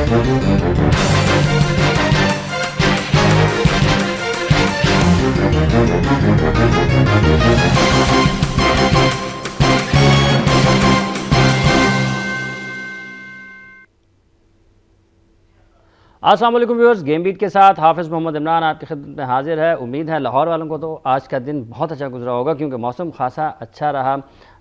अस्सलाम वालेकुम viewers, game beat के साथ हाफिज़ मोहम्मद इमरान आपकी खिदमत में हाजिर है। उम्मीद है लाहौर वालों को तो आज का दिन बहुत अच्छा गुजरा होगा, क्योंकि मौसम खासा अच्छा रहा।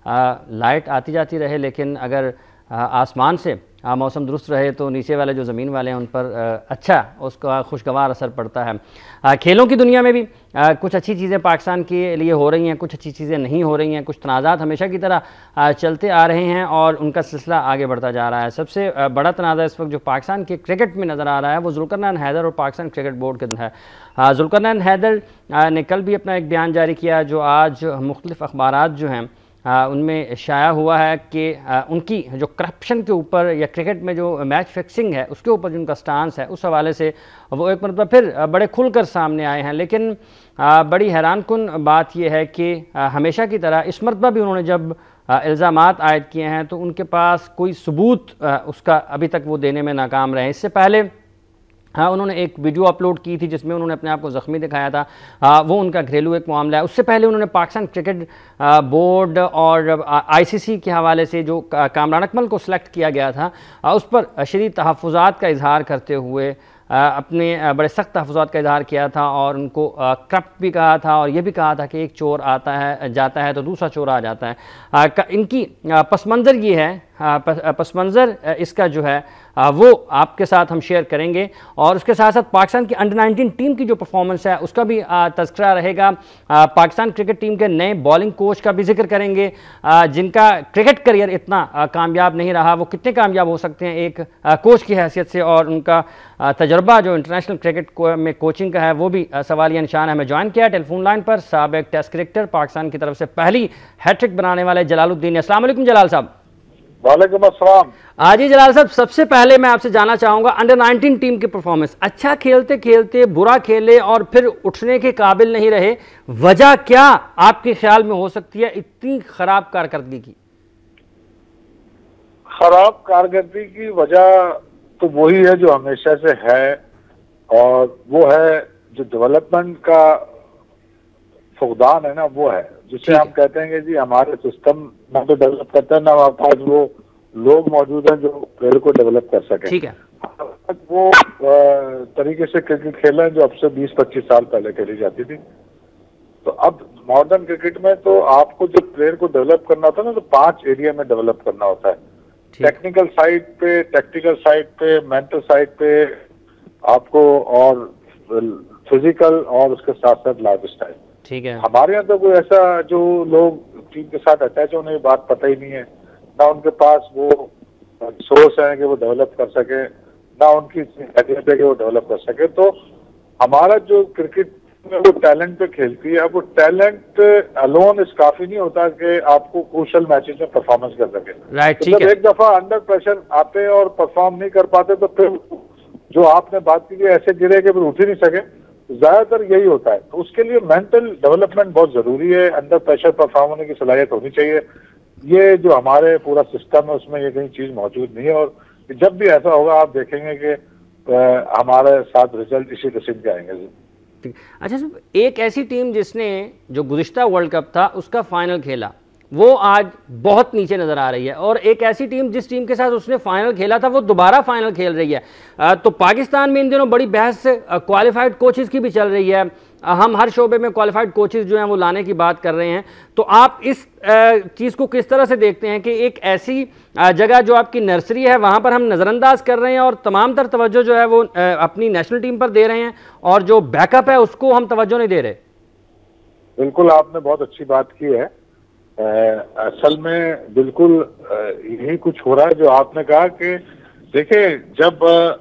लाइट आती जाती रहे, लेकिन अगर आसमान से मौसम दुरुस्त रहे तो नीचे वाले जो ज़मीन वाले हैं उन पर अच्छा उसका खुशगवार असर पड़ता है। खेलों की दुनिया में भी कुछ अच्छी चीज़ें पाकिस्तान के लिए हो रही हैं, कुछ अच्छी चीज़ें नहीं हो रही हैं। कुछ तनाज़ात हमेशा की तरह चलते आ रहे हैं और उनका सिलसिला आगे बढ़ता जा रहा है। सबसे बड़ा तनाज़ा इस वक्त जो पाकिस्तान के क्रिकेट में नज़र आ रहा है वो जुल्करनैन हैदर और पाकिस्तान क्रिकेट बोर्ड के है। जुल्करनैन हैदर ने कल भी अपना एक बयान जारी किया, जो आज मुख्तलिफ़ अखबारात जो हैं उनमें शाया हुआ है कि उनकी जो करप्शन के ऊपर या क्रिकेट में जो मैच फिक्सिंग है उसके ऊपर जो उनका स्टांस है, उस हवाले से वो एक मतलब फिर बड़े खुलकर सामने आए हैं। लेकिन बड़ी हैरानकुन बात यह है कि हमेशा की तरह इस मरतबा भी उन्होंने जब इल्ज़ामात आयद किए हैं तो उनके पास कोई सबूत उसका अभी तक वो देने में नाकाम रहे। इससे पहले उन्होंने एक वीडियो अपलोड की थी जिसमें उन्होंने अपने आप को ज़ख्मी दिखाया था। वो उनका घरेलू एक मामला है। उससे पहले उन्होंने पाकिस्तान क्रिकेट बोर्ड और आईसीसी के हवाले से जो कामरान अकमल को सिलेक्ट किया गया था उस पर शदीद तहफ़्फ़ुज़ात का इजहार करते हुए अपने बड़े सख्त तहफ़्फ़ुज़ात का इजहार किया था और उनको करप्ट भी कहा था, और ये भी कहा था कि एक चोर जाता है तो दूसरा चोर आ जाता है। इनकी पस मंज़र ये है, पस मंज़र इसका जो है वो आपके साथ हम शेयर करेंगे, और उसके साथ साथ पाकिस्तान की अंडर 19 टीम की जो परफॉर्मेंस है उसका भी तज़किरा रहेगा। पाकिस्तान क्रिकेट टीम के नए बॉलिंग कोच का भी जिक्र करेंगे, जिनका क्रिकेट करियर इतना कामयाब नहीं रहा, वो कितने कामयाब हो सकते हैं एक कोच की हैसियत से, और उनका तजर्बा जो इंटरनेशनल क्रिकेट में कोचिंग का है वो भी सवालिया निशान है। हमें ज्वाइन किया टेलीफोन लाइन पर साबिक टेस्ट क्रिकेटर, पाकिस्तान की तरफ से पहली हैट्रिक बनाने वाले जलालुद्दीन। अस्सलाम वालेकुम जलाल साहब। वालेकुम अस्सलाम। जी जलाल साहब, सबसे पहले मैं आपसे जानना चाहूँगा अंडर 19 टीम की परफॉर्मेंस, अच्छा खेलते खेलते बुरा खेले और फिर उठने के काबिल नहीं रहे, वजह क्या आपके ख्याल में हो सकती है इतनी खराब कारकर्दगी की? खराब कारकर्दगी की वजह तो वही है जो हमेशा से है, और वो है जो डेवलपमेंट का फुकदान है ना, वो है जिसे हम कहते हैं कि जी हमारे सिस्टम ना तो डेवलप करता है, ना हमारे पास वो लोग मौजूद हैं जो खेल को डेवलप कर सके। ठीक है, वो तरीके से क्रिकेट खेल रहे हैं जो अब से 20-25 साल पहले खेली जाती थी। तो अब मॉडर्न क्रिकेट में तो आपको जो प्लेयर को डेवलप करना होता है ना, तो 5 एरिया में डेवलप करना होता है। टेक्निकल साइड पे, टैक्टिकल साइड पे, मेंटल साइड पे आपको, और फिजिकल, और उसके साथ साथ लाइफ स्टाइल। ठीक है। हमारे यहाँ तो कोई ऐसा जो लोग टीम के साथ अटैच है उन्हें ये बात पता ही नहीं है, ना उनके पास वो सोर्स है कि वो डेवलप कर सके, ना उनकी हैसियत है कि वो डेवलप कर सके। तो हमारा जो क्रिकेट में वो टैलेंट पे खेलती है, अब वो टैलेंट अलोन इस काफी नहीं होता कि आपको क्रूशियल मैचेस में परफॉर्मेंस कर सके। राइट, तो जब एक दफा अंडर प्रेशर आते और परफॉर्म नहीं कर पाते तो फिर जो आपने बात की ऐसे गिरे कि फिर उठ ही नहीं सके, ज्यादातर यही होता है। तो उसके लिए मेंटल डेवलपमेंट बहुत जरूरी है, अंडर प्रेशर परफॉर्म होने की सलाहियत होनी चाहिए। ये जो हमारे पूरा सिस्टम है उसमें ये कहीं चीज मौजूद नहीं है, और जब भी ऐसा होगा आप देखेंगे कि हमारे साथ रिजल्ट इसी किस्म के आएंगे। अच्छा सर, एक ऐसी टीम जिसने जो गुज़िश्ता वर्ल्ड कप था उसका फाइनल खेला वो आज बहुत नीचे नज़र आ रही है, और एक ऐसी टीम जिस टीम के साथ उसने फाइनल खेला था वो दोबारा फाइनल खेल रही है। तो पाकिस्तान में इन दिनों बड़ी बहस क्वालिफाइड कोचेज़ की भी चल रही है। हम हर शोबे में क्वालिफाइड कोचेज़ जो हैं वो लाने की बात कर रहे हैं। तो आप इस चीज़ को किस तरह से देखते हैं कि एक ऐसी जगह जो आपकी नर्सरी है वहाँ पर हम नज़रअंदाज कर रहे हैं और तमाम तर तवज्जो जो है वो अपनी नेशनल टीम पर दे रहे हैं, और जो बैकअप है उसको हम तवज्जो नहीं दे रहे? बिल्कुल, आपने बहुत अच्छी बात की है। असल में बिल्कुल यही कुछ हो रहा है जो आपने कहा कि देखिए, जब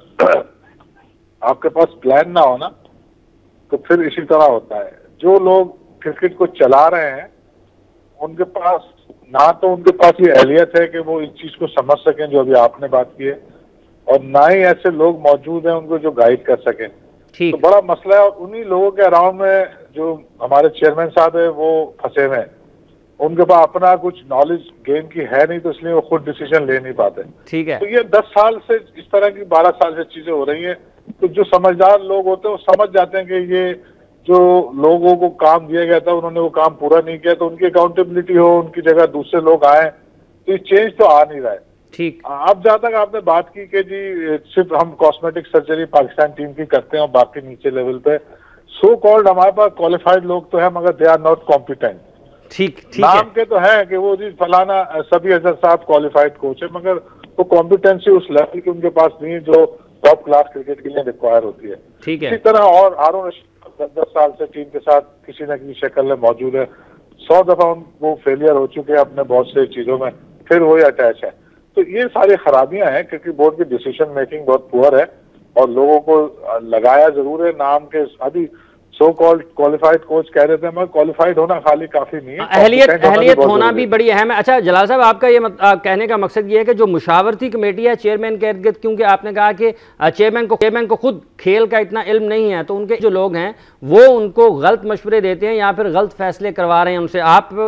आपके पास प्लान ना हो ना तो फिर इसी तरह होता है। जो लोग क्रिकेट को चला रहे हैं उनके पास ना तो उनके पास ये अहलियत है कि वो इस चीज को समझ सकें जो अभी आपने बात की है, और ना ही ऐसे लोग मौजूद हैं उनको जो गाइड कर सकें। तो बड़ा मसला है, और उन्हीं लोगों के अराउंड में जो हमारे चेयरमैन साहब है वो फंसे हुए हैं। उनके पास अपना कुछ नॉलेज गेम की है नहीं, तो इसलिए वो खुद डिसीजन ले नहीं पाते। ठीक है। तो ये 10 साल से इस तरह की 12 साल से चीजें हो रही हैं। तो जो समझदार लोग होते हैं वो समझ जाते हैं कि ये जो लोगों को काम दिया गया था उन्होंने वो काम पूरा नहीं किया, तो उनकी अकाउंटेबिलिटी हो, उनकी जगह दूसरे लोग आए, तो ये चेंज तो आ नहीं रहा है। ठीक। अब जहाँ तक आपने बात की कि जी सिर्फ हम कॉस्मेटिक सर्जरी पाकिस्तान टीम की करते हैं और बाकी नीचे लेवल पे सो कॉल्ड हमारे पास क्वालिफाइड लोग तो है, मगर दे आर नॉट कॉम्पिटेंट। ठीक नाम के तो है कि वो जी फलाना सभी अजहर साहब क्वालिफाइड कोच है, मगर वो कॉम्पिटेंसी उस लेवल की उनके पास नहीं है जो टॉप क्लास क्रिकेट के लिए रिक्वायर होती है। ठीक है। इसी तरह और हारून रशीद 10 साल से टीम के साथ किसी न किसी शक्ल में मौजूद है, 100 दफा वो फेलियर हो चुके हैं अपने बहुत से चीजों में, फिर वही अटैच है। तो ये सारी खराबियां हैं क्योंकि बोर्ड की डिसीजन मेकिंग बहुत पुअर है और लोगों को लगाया जरूर है नाम के। अभी सो कॉल्ड क्वालिफाइड कोच कह रहे थे, मगर क्वालिफाइड होना खाली काफी नहीं है, अहलियत होना भी बड़ी अहम है। अच्छा जलाल साहब, आपका ये कहने का मकसद ये है कि जो मुशावरती कमेटी है चेयरमैन के इर्द, क्योंकि आपने कहा कि चेयरमैन को खुद खेल का इतना इल्म नहीं है, तो उनके जो लोग हैं वो उनको गलत मशवरे देते हैं या फिर गलत फैसले करवा रहे हैं उनसे,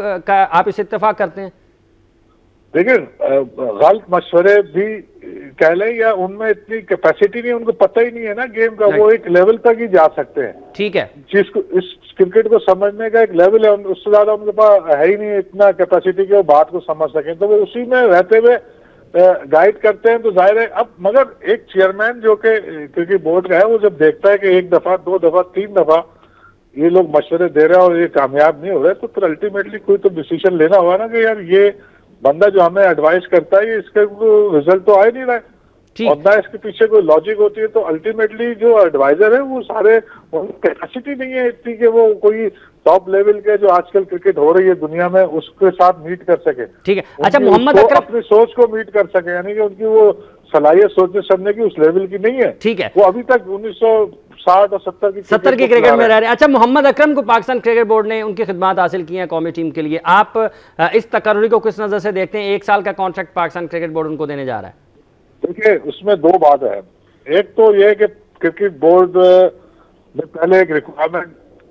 आप इस इत्तेफाक करते हैं? देखिए गलत मशवरे भी कह लें या उनमें इतनी कैपेसिटी नहीं, उनको पता ही नहीं है ना गेम का, वो एक लेवल तक ही जा सकते हैं। ठीक है। जिसको इस क्रिकेट को समझने का एक लेवल है, उससे ज्यादा उनके पास है ही नहीं इतना कैपेसिटी कि वो बात को समझ सकें, तो वो उसी में रहते हुए गाइड करते हैं। तो जाहिर है अब मगर एक चेयरमैन जो कि क्रिकेट बोर्ड का है, वो जब देखता है कि 1 दफा 2 दफा 3 दफा ये लोग मशवरे दे रहे हैं और ये कामयाब नहीं हो रहे, तो फिर अल्टीमेटली कोई तो डिसीजन लेना होगा ना कि यार ये बंदा जो हमें एडवाइस करता है इसके रिजल्ट तो आ ही नहीं रहा है और ना इसके पीछे कोई लॉजिक होती है। तो अल्टीमेटली जो एडवाइजर है वो सारे कैपेसिटी नहीं है इतनी कि वो कोई टॉप लेवल के जो आजकल क्रिकेट हो रही है दुनिया में उसके साथ मीट कर सके। ठीक है। अच्छा मोहम्मद अकरम अपनी सोच को मीट कर सके, यानी कि उनकी वो सलाहियत सोचने समझने की उस लेवल की नहीं है। ठीक है। वो अभी तक 1960 और 70 की क्रिकेट में रह रहे हैं। अच्छा मोहम्मद अकरम को पाकिस्तान क्रिकेट बोर्ड ने उनकी खिदमत हासिल की हैं कौमी टीम के लिए, आप इस तकर्री को किस नजर से देखते हैं? 1 साल का कॉन्ट्रैक्ट पाकिस्तान क्रिकेट बोर्ड उनको देने जा रहा है। देखिए उसमें 2 बात है। एक तो ये कि क्रिकेट बोर्ड ने पहले एक रिक्वायरमेंट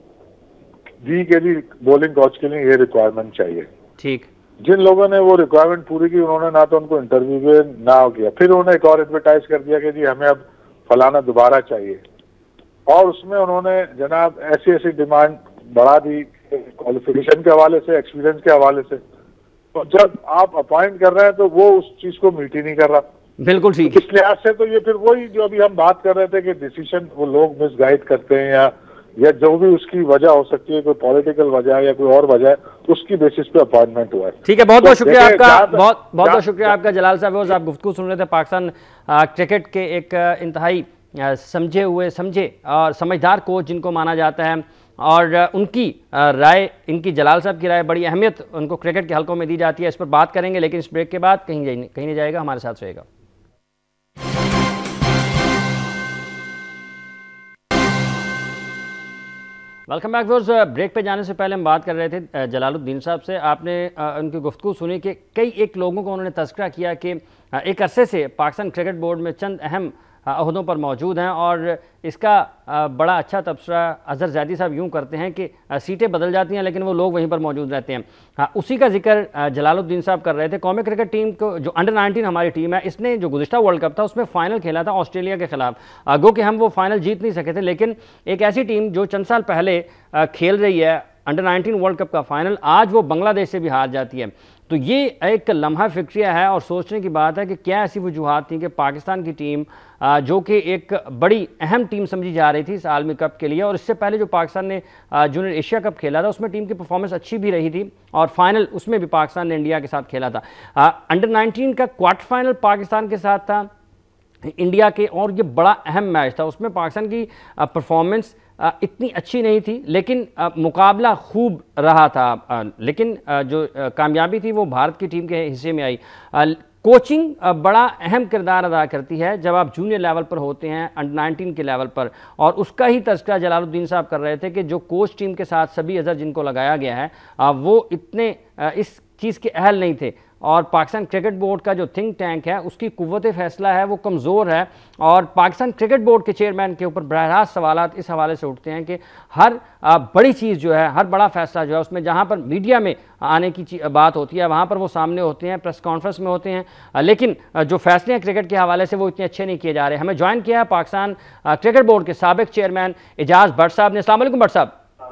दी कि जी बॉलिंग कोच के लिए ये रिक्वायरमेंट चाहिए। ठीक। जिन लोगों ने वो रिक्वायरमेंट पूरी की उन्होंने ना तो उनको इंटरव्यू में ना किया, फिर उन्होंने एक और एडवर्टाइज कर दिया कि जी हमें अब फलाना दोबारा चाहिए, और उसमें उन्होंने जनाब ऐसी ऐसी डिमांड बढ़ा दी क्वालिफिकेशन के हवाले से, एक्सपीरियंस के हवाले से। तो जब आप अपॉइंट कर रहे हैं तो वो उस चीज को मीट ही नहीं कर रहा। बिल्कुल ठीक। इस लिहाज से तो ये फिर वही जो अभी हम बात कर रहे थे कि डिसीजन वो लोग मिसगाइड करते हैं या जो भी उसकी वजह हो सकती है, कोई पॉलिटिकल वजह या कोई और वजह है, उसकी बेसिस पे अपॉइंटमेंट हुआ है। बहुत ठीक है, बहुत शुक्रिया आपका, बहुत शुक्रिया आपका जलाल साहब। आप गुफ्तगू सुन रहे थे पाकिस्तान क्रिकेट के एक इंतहाई समझे हुए और समझदार कोच जिनको माना जाता है, और उनकी राय, इनकी जलाल साहब की राय बड़ी अहमियत उनको क्रिकेट के हलकों में दी जाती है। इस पर बात करेंगे लेकिन इस ब्रेक के बाद कहीं नहीं जाएगा, हमारे साथ रहेगा। Welcome back viewers. ब्रेक पे जाने से पहले हम बात कर रहे थे जलालुद्दीन साहब से। आपने उनकी गुफ्तगू सुनी कि एक लोगों को उन्होंने तज़किरा किया कि एक अरसे से पाकिस्तान क्रिकेट बोर्ड में चंद अहम अहदों पर मौजूद हैं, और इसका बड़ा अच्छा तबसरा अजहर ज़ैदी साहब यूँ करते हैं कि सीटें बदल जाती हैं लेकिन वो लोग वहीं पर मौजूद रहते हैं। उसी का जिक्र जलालुद्दीन साहब कर रहे थे। कौमी क्रिकेट टीम को जो अंडर 19 हमारी टीम है, इसने जो गुज़िश्ता वर्ल्ड कप था उसमें फ़ाइनल खेला था ऑस्ट्रेलिया के ख़िलाफ़। गो कि हम वो फ़ाइनल जीत नहीं सके थे, लेकिन एक ऐसी टीम जो चंद साल पहले खेल रही है अंडर 19 वर्ल्ड कप का फ़ाइनल, आज वो बांग्लादेश से भी हार जाती है। तो ये एक लम्हा फिक्रिया है और सोचने की बात है कि क्या ऐसी वजूहात थी कि पाकिस्तान की टीम जो कि एक बड़ी अहम टीम समझी जा रही थी इस आलमी कप के लिए, और इससे पहले जो पाकिस्तान ने जूनियर एशिया कप खेला था उसमें टीम की परफॉर्मेंस अच्छी भी रही थी, और फाइनल उसमें भी पाकिस्तान ने इंडिया के साथ खेला था। अंडर 19 का क्वार्टर फाइनल पाकिस्तान के साथ था इंडिया के, और ये बड़ा अहम मैच था। उसमें पाकिस्तान की परफॉर्मेंस इतनी अच्छी नहीं थी, लेकिन मुकाबला खूब रहा था, लेकिन जो कामयाबी थी वो भारत की टीम के हिस्से में आई। कोचिंग बड़ा अहम किरदार अदा करती है जब आप जूनियर लेवल पर होते हैं, अंडर 19 के लेवल पर, और उसका ही तज़किरा जलालुद्दीन साहब कर रहे थे कि जो कोच टीम के साथ सभी अजहर जिनको लगाया गया है वो इतने इस چیز کے اہل نہیں تھے، اور پاکستان کرکٹ بورڈ کا جو تھنک ٹینک ہے اس کی قوت فیصلہ ہے وہ کمزور ہے، اور پاکستان کرکٹ بورڈ کے چیئرمین کے اوپر براہ راست سوالات اس حوالے سے اٹھتے ہیں کہ ہر بڑی چیز جو ہے، ہر بڑا فیصلہ جو ہے اس میں جہاں پر میڈیا میں آنے کی بات ہوتی ہے وہاں پر وہ سامنے ہوتے ہیں، پریس کانفرنس میں ہوتے ہیں، لیکن جو فیصلے ہیں کرکٹ کے حوالے سے وہ اتنے اچھے نہیں کیے جا رہے۔ ہمیں جوائن کیا ہے پاکستان کرکٹ بورڈ کے سابق چیئرمین اعجاز بٹ صاحب نے۔ السلام علیکم بٹ صاحب۔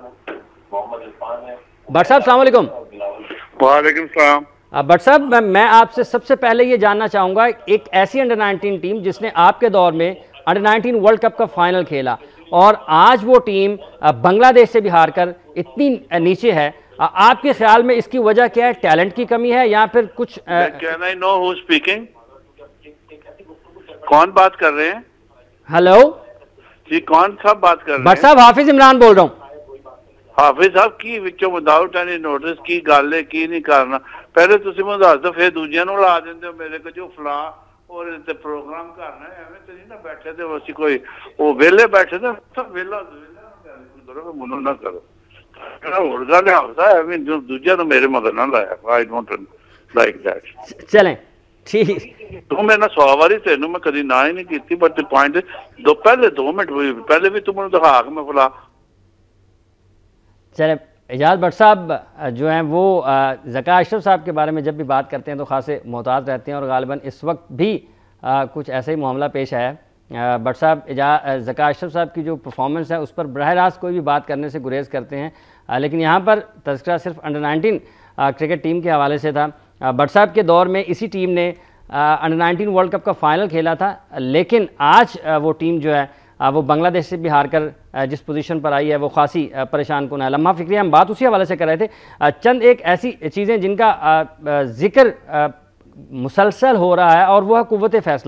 بٹ صاحب السلام علیکم۔ وعلیکم السلام۔ بٹ صاحب میں آپ سے سب سے پہلے یہ جاننا چاہوں گا، ایک ایسی انڈر-19 ٹیم جس نے آپ کے دور میں انڈر-19 ورلڈ کپ کا فائنل کھیلا، اور آج وہ ٹیم بنگلہ دیش سے بھی ہار کر اتنی نیچے ہے، آپ کے خیال میں اس کی وجہ کیا ہے؟ ٹیلنٹ کی کمی ہے یا پھر کچھ؟ Can I know who's speaking? کون بات کر رہے ہیں؟ ہلو جی کون صاحب بات کر رہے ہیں؟ بٹ صاحب حافظ عمران بول رہا ہوں۔ حافظ صاحب کی وچوں وداؤٹ اینی نوٹس کی گل ہے کی نہیں کرنا؟ پہلے تسی مجھے دس دو پھر دوجیاں نوں لا دیندے ہو میرے کو جو فلاں اور تے پروگرام کرنا ہے، ایویں تے نہیں نہ بیٹھے تے اسی کوئی وہ ویلے بیٹھے تے سب ویلا کرو منو نہ کرو اور گل ہے ایویں جو دوجیاں نوں میرے مگر نہ لایا۔ I don't like that. چلیں ٹھیک، تو میں نہ 100 واری تینوں میں کدی نہ ہی نہیں کیتی، بٹ پوائنٹ دو پہلے 2 منٹ پہلے بھی تم نے دکھا کہ میں فلاں۔ چلیں اعجاز بٹ صاحب جو ہیں وہ ذکا اشرف صاحب کے بارے میں جب بھی بات کرتے ہیں تو خاصے محتاط رہتے ہیں، اور غالباً اس وقت بھی کچھ ایسا ہی معاملہ پیش آیا ہے۔ بٹ صاحب ذکا اشرف صاحب کی جو پرفارمنس ہے اس پر براہ راست کوئی بھی بات کرنے سے گریز کرتے ہیں، لیکن یہاں پر تذکرہ صرف انڈر-19 کرکٹ ٹیم کے حوالے سے تھا۔ بٹ صاحب کے دور میں اسی ٹیم نے انڈر-19 ورلڈ کپ کا فائنل کھیلا تھا، لیکن آج وہ ٹیم جو ہے وہ بنگلہ دیش سے بھی ہار کر جس پوزیشن پر آئی ہے وہ خاصی پریشان کن ہے۔ لمحہ فکری ہم بات اسی حوالے سے کر رہے تھے، چند ایک ایسی چیزیں جن کا ذکر مسلسل ہو رہا ہے اور وہ ہے قوت فیصلہ۔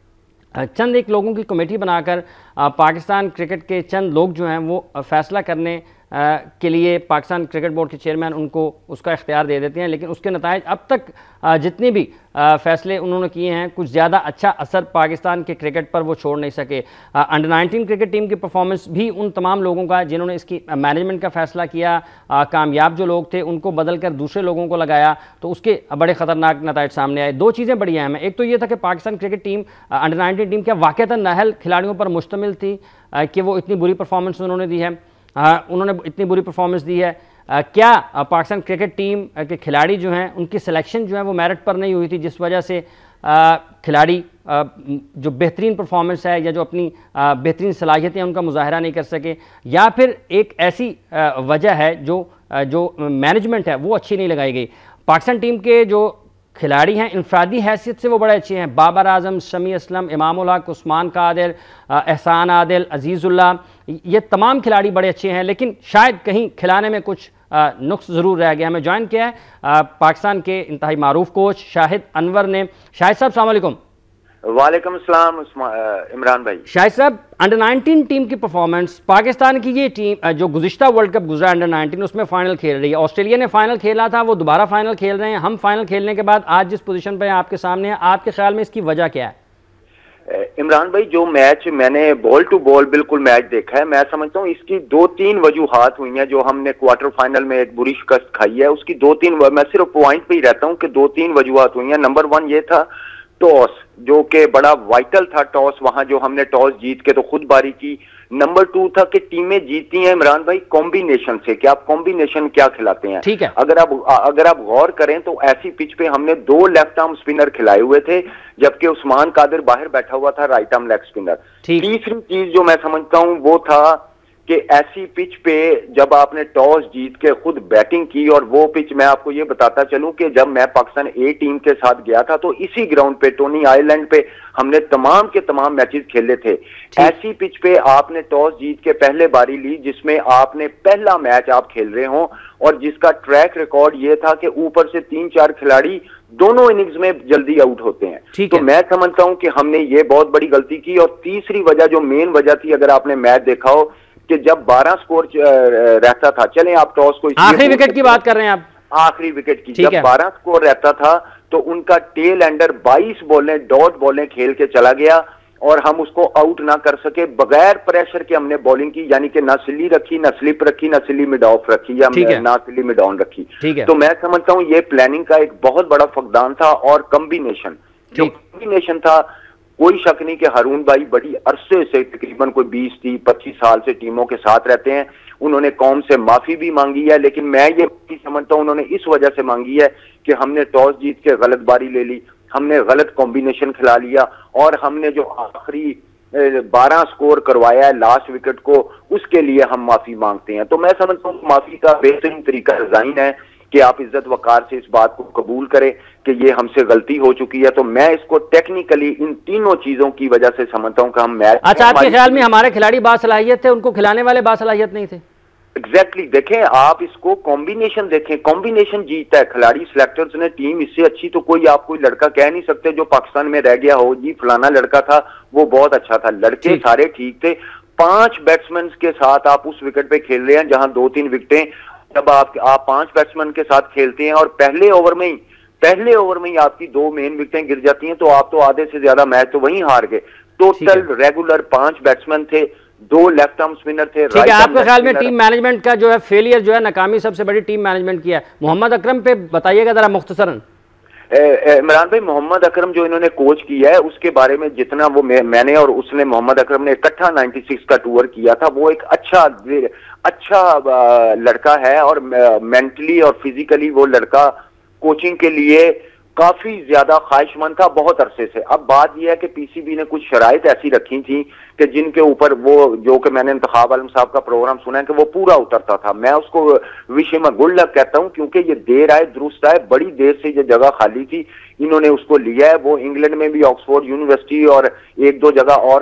چند ایک لوگوں کی کمیٹی بنا کر پاکستان کرکٹ کے چند لوگ جو ہیں وہ فیصلہ کرنے کے لیے پاکستان کرکٹ بورڈ کے چیئرمین ان کو اس کا اختیار دے دیتے ہیں، لیکن اس کے نتائج اب تک جتنے بھی فیصلے انہوں نے کیے ہیں کچھ زیادہ اچھا اثر پاکستان کے کرکٹ پر وہ چھوڑ نہیں سکے۔ انڈر-19 کرکٹ ٹیم کی پرفارمنس بھی ان تمام لوگوں کا جنہوں نے اس کی مینجمنٹ کا فیصلہ کیا، کامیاب جو لوگ تھے ان کو بدل کر دوسرے لوگوں کو لگایا تو اس کے بڑے خطرناک نتائج سامنے آئے۔ دو چیزیں بڑی اہم ہیں، ایک تو یہ تھا کہ Pakistan cricket team under nineteen team کیا واقعتاً نااہل کھلاڑیوں پر مشتمل تھی کہ وہ اتنی بری پرفارمنس انہوں نے دی ہے، انہوں نے اتنی بری پرفارمنس دی ہے۔ کیا پاکستان کرکٹ ٹیم کے کھلاڑی جو ہیں ان کی سلیکشن جو ہے وہ میرٹ پر نہیں ہوئی تھی جس وجہ سے کھلاڑی جو بہترین پرفارمنس ہے یا جو اپنی بہترین صلاحیتیں ان کا مظاہرہ نہیں کر سکے، یا پھر ایک ایسی وجہ ہے جو مینجمنٹ ہے وہ اچھی نہیں لگائی گئی؟ پاکستان ٹیم کے جو کھلاڑی ہیں انفرادی حیثیت سے وہ بڑے اچھے ہیں، بابر اعظم، شمی اسلم، امام الحق، عثمان قادر، احسان عادل، عزیز اللہ، یہ تمام کھلاڑی بڑے اچھے ہیں، لیکن شاید کہیں کھلانے میں کچھ نقص ضرور رہ گیا۔ ہمیں جوائن کیا ہے پاکستان کے انتہائی معروف کوچ شاہد انور نے۔ شاہد صاحب السلام علیکم۔ وعلیکم السلام عمران بھائی۔ شاہد صاحب انڈر-19 ٹیم کی پرفارمنس، پاکستان کی یہ ٹیم جو گزشتہ ورلڈ کپ گزرا انڈر-19 اس میں فائنل کھیل رہی ہے، آسٹریلیا نے فائنل کھیلا تھا، وہ دوبارہ فائنل کھیل رہے ہیں، ہم فائنل کھیلنے کے بعد آج جس پوزیشن پہ آپ کے سامنے ہیں، آپ کے خیال میں اس کی وجہ کیا ہے؟ عمران بھائی جو میچ میں نے بال ٹو بال بالکل میچ دیکھا ہے، میں سمجھتا ہوں اس کی 2-3 وجوہات ہوئی ہیں۔ جو ہم نے کوارٹر فائنل میں ایک بری شکست کھائی ہے اس کی 2-3، میں صرف پوائنٹ پہ ہی رہتا ہوں کہ 2-3 وجوہات ہوئی ہیں۔ نمبر 1 یہ تھا ٹاس، جو کہ بڑا وائٹل تھا ٹاس، وہاں جو ہم نے ٹاس جیت کے تو خود باری کی۔ نمبر 2 تھا کہ ٹیمیں جیتی ہیں عمران بھائی کمبینیشن سے، کہ آپ کمبینیشن کیا کھلاتے ہیں۔ ٹھیک ہے، اگر آپ غور کریں تو ایسی پچ پہ ہم نے 2 لیفٹ آرم سپنر کھلائے ہوئے تھے، جبکہ عثمان قادر باہر بیٹھا ہوا تھا رائٹ آرم لیگ سپنر۔ تیسری چیز جو میں سمجھتا ہوں وہ تھا کہ ایسی پچ پہ جب آپ نے ٹاس جیت کے خود بیٹنگ کی، اور وہ پچ میں آپ کو یہ بتاتا چلوں کہ جب میں پاکستان اے ٹیم کے ساتھ گیا تھا تو اسی گراؤنڈ پہ ٹونی آئی لینڈ پہ ہم نے تمام کے تمام میچز کھیلے تھے۔ ایسی پچ پہ آپ نے ٹاس جیت کے پہلے باری لی جس میں آپ نے پہلا میچ آپ کھیل رہے ہوں، اور جس کا ٹریک ریکارڈ یہ تھا کہ اوپر سے 3-4 کھلاڑی دونوں اننگز میں جلدی آؤٹ ہوتے ہیں۔ تو میں سمجھتا ہوں کہ ہم نے یہ بہت بڑی غلطی کی۔ اور تیسری وجہ جو مین وجہ تھی، اگر آپ نے میچ دیکھا ہو کہ جب 12 سکور رہتا تھا، چلیں آپ ٹاس کو آخری وکٹ کی بات کر رہے ہیں آپ، آخری وکٹ کی، جب 12 سکور رہتا تھا تو ان کا ٹیل اینڈر 22 بالیں ڈاٹ بالیں کھیل کے چلا گیا، اور ہم اس کو آؤٹ نہ کر سکے بغیر پریشر کے ہم نے بولنگ کی, یعنی کہ نہ سلی رکھی, نہ سلپ رکھی, نہ سلی مڈ آف رکھی, یا نہ سلی مڈ آن رکھی. تو میں سمجھتا ہوں یہ پلاننگ کا ایک بہت بڑا فقدان تھا. اور کمبینیشن تھا, کوئی شک نہیں کہ ہارون بھائی بڑی عرصے سے تقریباً کوئی 20-25 سال سے ٹیموں کے ساتھ رہتے ہیں. انہوں نے قوم سے معافی بھی مانگی ہے, لیکن میں یہ سمجھتا ہوں انہوں نے اس وجہ سے مانگی ہے کہ ہم نے ٹاس جیت کے غلط باری لے لی, ہم نے غلط کمبینیشن کھلا لیا, اور ہم نے جو آخری 12 سکور کروایا ہے لاسٹ وکٹ کو, اس کے لیے ہم معافی مانگتے ہیں. تو میں سمجھتا ہوں معافی کا بہترین طریقہ ڈیزائن ہے کہ آپ عزت وقار سے اس بات کو قبول کریں کہ یہ ہم سے غلطی ہو چکی ہے. تو میں اس کو ٹیکنیکلی ان تینوں چیزوں کی وجہ سے سمجھتا ہوں کہ ہم میچ. اچھا, آپ کے خیال میں ہمارے کھلاڑی باصلاحیت تھے, ان کو کھلانے والے باصلاحیت نہیں تھے؟ ایگزیکٹلی. دیکھیں آپ اس کو کمبینیشن دیکھیں, کمبینیشن جیتا ہے. کھلاڑی سلیکٹرز نے ٹیم اس سے اچھی تو کوئی آپ کوئی لڑکا کہہ نہیں سکتے جو پاکستان میں رہ گیا ہو جی فلانا لڑکا تھا وہ بہت اچھا تھا. لڑکے سارے ٹھیک تھے. 5 بیٹسمین کے ساتھ آپ اس وکٹ پہ کھیل رہے ہیں جہاں 2-3 وکٹیں, جب آپ 5 بیٹسمین کے ساتھ کھیلتے ہیں اور پہلے اوور میں ہی آپ کی 2 مین وکٹیں گر جاتی ہیں, تو آپ تو آدھے سے زیادہ میچ تو وہیں ہار گئے. ٹوٹل ریگولر 5 بیٹسمین تھے, 2 لیفٹ آرم سپنر تھے. ٹھیک ہے, آپ کے خیال میں ٹیم مینجمنٹ کا جو ہے فیلئر جو ہے ناکامی سب سے بڑی ٹیم مینجمنٹ کی ہے. محمد اکرم پہ بتائیے گا ذرا مختصراً. عمران بھائی, محمد اکرم جو انہوں نے کوچ کیا ہے اس کے بارے میں جتنا وہ میں نے اور اس نے محمد اکرم نے اکٹھا 96 کا ٹور کیا تھا, وہ ایک اچھا لڑکا ہے, اور مینٹلی اور فزیکلی وہ لڑکا کوچنگ کے لیے کافی زیادہ خواہش مند تھا بہت عرصے سے. اب بات یہ ہے کہ پی سی بی نے کچھ شرائط ایسی رکھی تھیں کہ جن کے اوپر وہ جو کہ میں نے انتخاب عالم صاحب کا پروگرام سنا ہے کہ وہ پورا اترتا تھا. میں اس کو وشے میں گڈ لک کہتا ہوں, کیونکہ یہ دیر آئے درست آئے, بڑی دیر سے یہ جگہ خالی تھی, انہوں نے اس کو لیا ہے. وہ انگلینڈ میں بھی آکسفورڈ یونیورسٹی اور 1-2 جگہ اور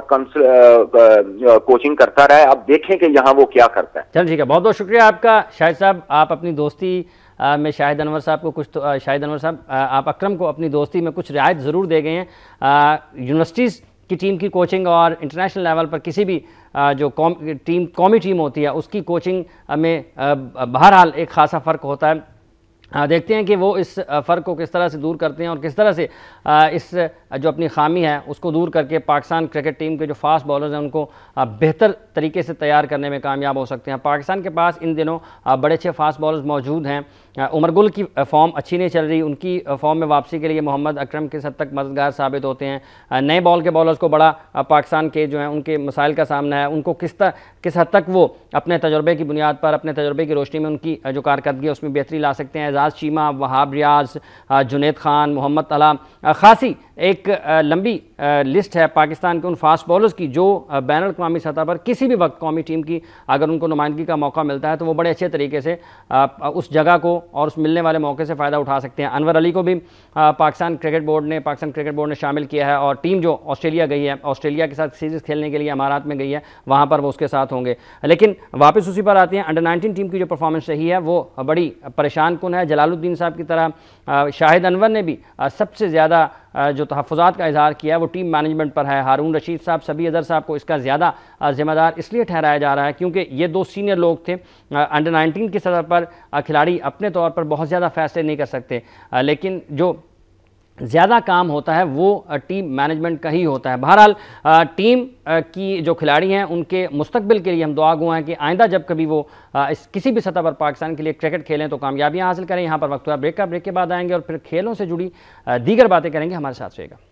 کوچنگ کرتا رہا ہے. اب دیکھیں کہ یہاں وہ کیا کرتا ہے. چل ٹھیک ہے, بہت بہت شکریہ آپ کا شاہد صاحب. آپ اپنی دوستی میں شاہد انور صاحب کو شاہد انور صاحب آپ اکرم کو اپنی دوستی میں کچھ رعایت ضرور دے گئے ہیں. یونیورسٹیز کی ٹیم کی کوچنگ اور انٹرنیشنل لیول پر کسی بھی جو قومی ٹیم ہوتی ہے اس کی کوچنگ میں بہرحال ایک خاصا فرق ہوتا ہے. دیکھتے ہیں کہ وہ اس فرق کو کس طرح سے دور کرتے ہیں اور کس طرح سے اس جو اپنی خامی ہے اس کو دور کر کے پاکستان کرکٹ ٹیم کے جو فاسٹ بالرز ہیں ان کو بہتر طریقے سے تیار کرنے میں کامیاب ہو سکتے ہیں. پاکستان کے پاس ان دنوں بڑے اچھے فاسٹ بالرز موجود ہیں. عمر گل کی فارم اچھی نہیں چل رہی, ان کی فارم میں واپسی کے لیے محمد اکرم کس حد تک مددگار ثابت ہوتے ہیں. نئے بال کے بالرز کو بڑا پاکستان کے جو ہیں ان کے مسائل کا سامنا ہے, ان کو کس حد تک وہ اپنے تجربے کی بنیاد پر اپنے تجربے کی روشنی میں ان کی جو کارکردگی ہے اس میں بہتری لا سکتے ہیں. اعزاز چیمہ, وہاب ریاض, جنید خان, محمد طلحہ, خاصی ایک لمبی لسٹ ہے پاکستان کے ان فاسٹ بالرز کی جو بین الاقوامی سطح پر کسی بھی وقت قومی ٹیم کی اگر ان کو نمائندگی کا موقع ملتا ہے تو وہ بڑے اچھے طریقے سے اس جگہ کو اور اس ملنے والے موقع سے فائدہ اٹھا سکتے ہیں. انور علی کو بھی پاکستان کرکٹ بورڈ نے شامل کیا ہے, اور ٹیم جو آسٹریلیا گئی ہے, آسٹریلیا کے ساتھ سیریز کھیلنے کے لیے امارات میں گئی ہے, وہاں پر وہ اس کے ساتھ ہوں گے. لیکن واپس اسی پر آتے ہیں, انڈر 19 ٹیم کی جو پرفارمنس رہی ہے وہ بڑی پریشان کن ہے. جلال الدین صاحب کی طرح شاہد انور نے بھی سب سے زیادہ جو تحفظات کا اظہار کیا ہے وہ ٹیم مینجمنٹ پر ہے. ہارون رشید صاحب, سبی اظہر صاحب کو اس کا زیادہ ذمہ دار اس لیے ٹھہرایا جا رہا ہے کیونکہ یہ 2 سینئر لوگ تھے. انڈر 19 کی سطح پر کھلاڑی اپنے طور پر بہت زیادہ فیصلے نہیں کر سکتے, لیکن جو زیادہ کام ہوتا ہے وہ ٹیم مینجمنٹ کا ہی ہوتا ہے. بہرحال ٹیم کی جو کھلاڑی ہیں ان کے مستقبل کے لیے ہم دعا گو ہیں کہ آئندہ جب کبھی وہ کسی بھی سطح پر پاکستان کے لیے کرکٹ کھیلیں تو کامیابیاں حاصل کریں. یہاں پر وقت ہوا بریک کا, بریک کے بعد آئیں گے اور پھر کھیلوں سے جڑی دیگر باتیں کریں گے. ہمارے ساتھ رہے گا.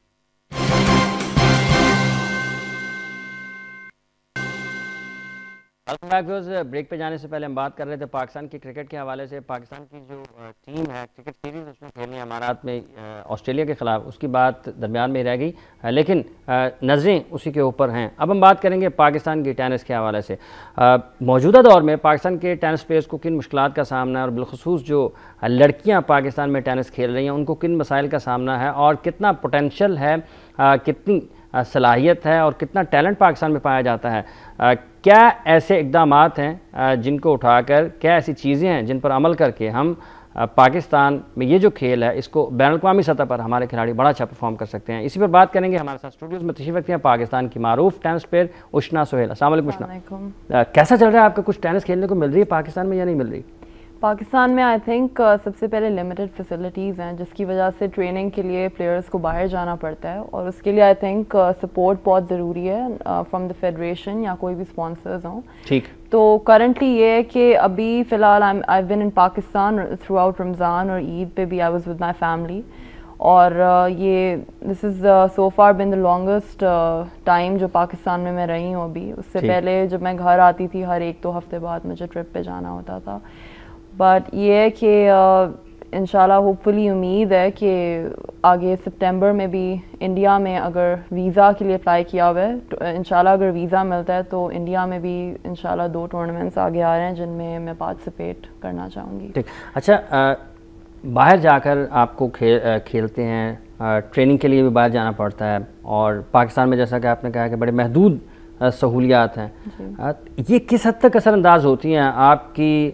بریک پہ جانے سے پہلے ہم بات کر رہے تھے پاکستان کی کرکٹ کے حوالے سے. پاکستان کی جو ٹیم ہے کرکٹ سیریز اس میں کھیلنی ہے امارات میں آسٹریلیا کے خلاف, اس کی بات درمیان میں رہ گئی, لیکن نظریں اسی کے اوپر ہیں. اب ہم بات کریں گے پاکستان کی ٹینس کے حوالے سے. موجودہ دور میں پاکستان کے ٹینس پلیئرز کو کن مشکلات کا سامنا ہے اور بالخصوص جو لڑکیاں پاکستان میں ٹینس کھیل رہی ہیں ان کو کن مسائل کا سامنا ہے, اور کتنا پوٹینشل ہے, کتنی صلاحیت ہے اور کتنا ٹیلنٹ پاکستان میں پایا جاتا ہے. کیا ایسے اقدامات ہیں جن کو اٹھا کر, کیا ایسی چیزیں ہیں جن پر عمل کر کے ہم پاکستان میں یہ جو کھیل ہے اس کو بین الاقوامی سطح پر ہمارے کھلاڑی بڑا اچھا پرفارم کر سکتے ہیں. اسی پر بات کریں گے. ہمارے ساتھ اسٹوڈیوز میں تشریف رکھتے ہیں پاکستان کی معروف ٹینس پلیئر اشنا سہیل. السلام علیکم اشنا, کیسا چل رہا ہے آپ کا؟ کچھ ٹینس کھیلنے کو مل رہی ہے پاکستان میں یا نہیں مل رہی؟ پاکستان میں آئی تھنک سب سے پہلے لمیٹڈ فیسلٹیز ہیں جس کی وجہ سے ٹریننگ کے لیے پلیئرس کو باہر جانا پڑتا ہے, اور اس کے لیے آئی تھنک سپورٹ بہت ضروری ہے فرام دا فیڈریشن یا کوئی بھی اسپانسرز ہوں. ٹھیک. تو کرنٹلی یہ ہے کہ ابھی فی الحال I been in Pakistan throughout Ramzan اور عید پہ بھی I was with my family, اور یہ this is so far been the longest time جو پاکستان میں رہی ہوں ابھی. اس سے پہلے جب میں گھر آتی تھی ہر 1-2 ہفتے بعد مجھے ٹرپ پہ جانا ہوتا تھا. بٹ یہ ہے کہ انشاءاللہ ہوپ فلی امید ہے کہ آگے سپٹمبر میں بھی انڈیا میں اگر ویزا کے لیے اپلائی کیا ہوا ہے, انشاءاللہ اگر ویزا ملتا ہے تو انڈیا میں بھی انشاءاللہ 2 ٹورنامنٹس آگے آ رہے ہیں جن میں میں پارٹیسپیٹ کرنا چاہوں گی. ٹھیک. اچھا, باہر جا کر آپ کو کھیلتے ہیں, ٹریننگ کے لیے بھی باہر جانا پڑتا ہے, اور پاکستان میں جیسا کہ آپ نے کہا کہ بڑے محدود سہولیات ہیں, یہ کس حد تک اثر انداز ہوتی ہیں آپ کی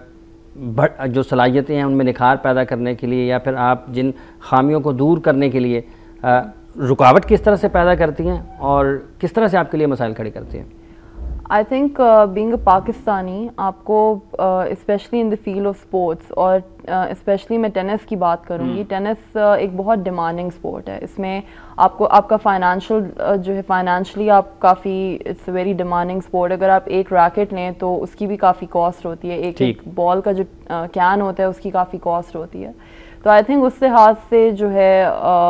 جو صلاحیتیں ہیں ان میں نکھار پیدا کرنے کے لیے, یا پھر آپ جن خامیوں کو دور کرنے کے لیے رکاوٹ کس طرح سے پیدا کرتی ہیں اور کس طرح سے آپ کے لیے مسائل کھڑے کرتی ہیں؟ I think being a Pakistani آپ کو especially in the field of sports, اور اسپیشلی میں ٹینس کی بات کروں گی, ٹینس ایک بہت ڈیمانڈنگ اسپورٹ ہے. اس میں آپ کو آپ کا فائنینشیل جو ہے فائنینشلی آپ کافی it's a very demanding sport. اگر آپ ایک ریکٹ لیں تو اس کی بھی کافی کاسٹ ہوتی ہے, ایک بال کا جو کین ہوتا ہے اس کی کافی کاسٹ ہوتی ہے. تو آئی تھنک اس لحاظ سے جو ہے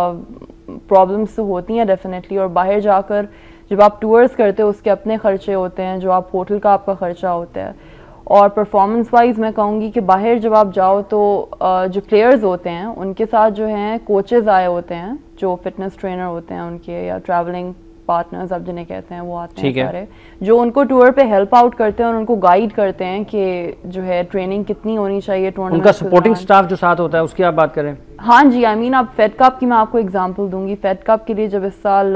پرابلمس تو ہوتی ہیں ڈیفینیٹلی, اور باہر جا کر جب آپ ٹورز کرتے ہو اس کے اپنے خرچے ہوتے ہیں, جو آپ ہوٹل کا آپ کا خرچہ ہوتا ہے. اور پرفارمنس وائز میں کہوں گی کہ باہر جب آپ جاؤ تو جو پلیئرز ہوتے ہیں ان کے ساتھ جو ہیں کوچز آئے ہوتے ہیں, جو فٹنس ٹرینر ہوتے ہیں ان کے, یا ٹریولنگ پارٹنرز آپ جنہیں کہتے ہیں, وہ آتے ہیں سارے جو ان کو ٹور پہ ہیلپ آؤٹ کرتے ہیں اور ان کو گائیڈ کرتے ہیں کہ جو ہے ٹریننگ کتنی ہونی چاہیے ٹورنامنٹ. ان کا سپورٹنگ سٹاف جو ساتھ ہوتا ہے اس کی آپ بات کریں؟ ہاں جی, آئی مین آپ فیڈ کپ کی میں آپ کو اگزامپل دوں گی. فیڈ کپ کے لیے جب اس سال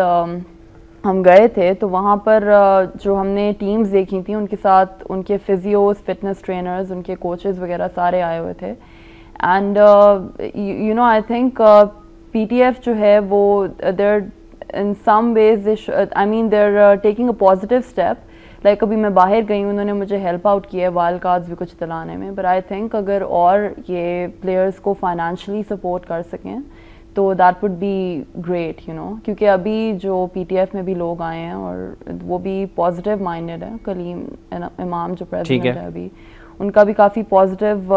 ہم گئے تھے تو وہاں پر جو ہم نے ٹیمز دیکھی تھیں ان کے ساتھ ان کے فزیوز, فٹنس ٹرینرز, ان کے کوچز وغیرہ سارے آئے ہوئے تھے. And you know I think P T F جو ہے وہ they're in some ways I mean they're taking a positive step. Like ابھی میں باہر گئی ہوں, انہوں نے مجھے ہیلپ آؤٹ کیا ہے وائلڈ کارڈز بھی کچھ دلانے میں. بٹ آئی تھنک اگر اور یہ پلیئرز کو فائنینشلی سپورٹ کر سکیں تو that would be great, you know, کیونکہ ابھی جو پی ٹی ایف میں بھی لوگ آئے ہیں اور وہ بھی پازیٹیو مائنڈیڈ ہیں. کلیم امام جو پریزیڈنٹ ہے ابھی, ان کا بھی کافی پازیٹیو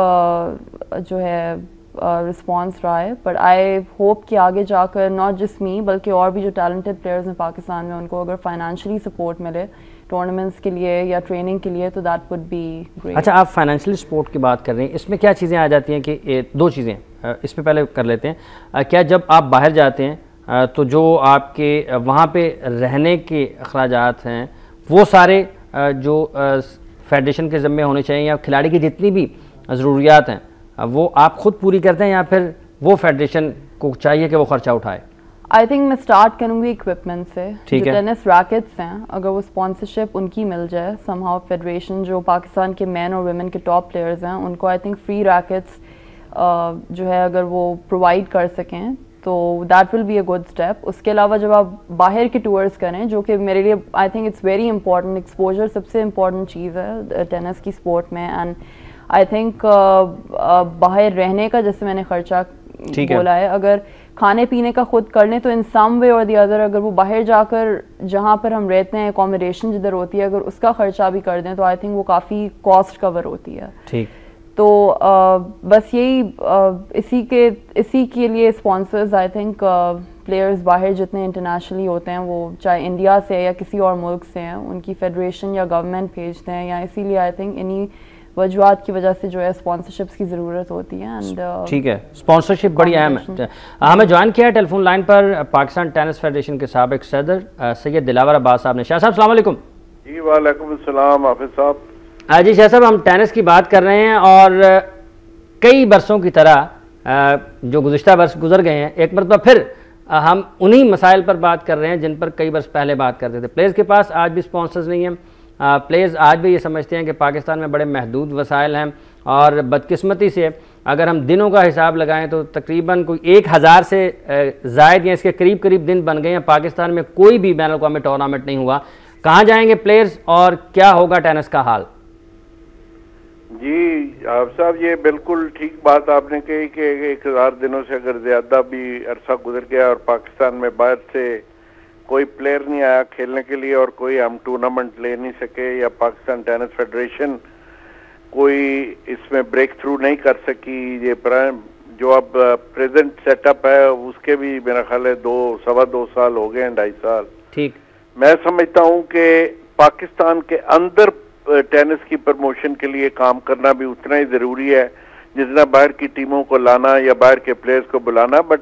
جو ہے رسپانس رہا ہے. بٹ آئی ہوپ کہ آگے جا کر ناٹ جسٹ می بلکہ اور بھی جو ٹیلنٹڈ پلیئرز ہیں پاکستان میں ان کو اگر فائنینشلی سپورٹ ملے ٹورنامنٹس کے لیے یا ٹریننگ کے لیے تو دیٹ وڈ بی گریٹ. اچھا, آپ فائنینشلی سپورٹ کی بات کر رہے ہیں, اس میں کیا چیزیں آ جاتی ہیں کہ 2 چیزیں اس پہ پہلے کر لیتے ہیں. کیا جب آپ باہر جاتے ہیں تو جو آپ کے وہاں پہ رہنے کے اخراجات ہیں وہ سارے جو فیڈریشن کے ذمے ہونے چاہیے, یا کھلاڑی کی جتنی بھی ضروریات ہیں وہ آپ خود پوری کرتے ہیں, یا پھر وہ فیڈریشن کو چاہیے کہ وہ خرچہ اٹھائے؟ آئی تھنک میں اسٹارٹ کروں گی اکوپمنٹ سے. جو ٹینس ریکٹس ہیں اگر وہ اسپانسرشپ ان کی مل جائے سم ہاؤ, فیڈریشن جو پاکستان کے مین اور ویمن کے ٹاپ پلیئرز ہیں ان کو آئی تھنک فری ریکٹس جو ہے اگر وہ پرووائڈ کر سکیں تو that will be a good step. اس کے علاوہ جب آپ باہر کے ٹورس کریں, جو کہ میرے لیے I think it's very important, exposure سب سے امپورٹنٹ چیز ہے ٹینس کی اسپورٹ میں. اینڈ آئی تھنک باہر رہنے کا جیسے میں نے خرچہ بولا ہے, اگر کھانے پینے کا خود کر لیں تو ان سم وے اور دی ادر اگر وہ باہر جا کر جہاں پر ہم رہتے ہیں اکوموڈیشن جدھر ہوتی ہے اگر اس کا خرچہ بھی کر دیں تو آئی تھنک وہ کافی کاسٹ کور ہوتی ہے. ٹھیک. تو بس یہی اسی کے لیے اسپانسرز آئی تھنک پلیئرز باہر جتنے انٹرنیشنلی ہوتے ہیں وہ چاہے انڈیا سے یا کسی اور ملک سے ہیں, ان کی فیڈریشن یا گورنمنٹ بھیجتے ہیں, یا اسی لیے آئی تھنک انہی وجوہات کی وجہ سے جو ہے اسپانسرشپس کی ضرورت ہوتی ہے. اینڈ ٹھیک ہے, اسپانسرشپ بڑی اہم ہے. ہمیں جوائن کیا ہے ٹیلی فون لائن پر پاکستان ٹینس فیڈریشن کے سابق صدر سید دلاور عباس صاحب نے. شاہ صاحب السلام علیکم. جی وعلیکم السلام حافظ صاحب. جی شاہ صاحب, ہم ٹینس کی بات کر رہے ہیں اور کئی برسوں کی طرح جو گزشتہ برس گزر گئے ہیں ایک مرتبہ پھر ہم انہی مسائل پر بات کر رہے ہیں جن پر کئی برس پہلے بات کرتے تھے. پلیئرز کے پاس آج بھی اسپانسرز نہیں ہیں, پلیئرز آج بھی یہ سمجھتے ہیں کہ پاکستان میں بڑے محدود وسائل ہیں, اور بدقسمتی سے اگر ہم دنوں کا حساب لگائیں تو تقریباً کوئی 1000 سے زائد یا اس کے قریب دن بن گئے ہیں. پاکستان میں کوئی بھی بین الاقوامی ٹورنامنٹ نہیں ہوا. کہاں جائیں گے پلیئرز اور کیا ہوگا ٹینس کا حال؟ جی آپ صاحب یہ بالکل ٹھیک بات آپ نے کہی کہ 1000 دنوں سے اگر زیادہ بھی عرصہ گزر گیا اور پاکستان میں باہر سے کوئی پلیئر نہیں آیا کھیلنے کے لیے اور کوئی ہم ٹورنامنٹ لے نہیں سکے یا پاکستان ٹینس فیڈریشن کوئی اس میں بریک تھرو نہیں کر سکی، یہ جو اب پریزنٹ سیٹ اپ ہے اس کے بھی میرا خیال ہے 2.25 سال ہو گئے ہیں، 2.5 سال. ٹھیک، میں سمجھتا ہوں کہ پاکستان کے اندر ٹینس کی پروموشن کے لیے کام کرنا بھی اتنا ہی ضروری ہے جتنا باہر کی ٹیموں کو لانا یا باہر کے پلیئرز کو بلانا. بٹ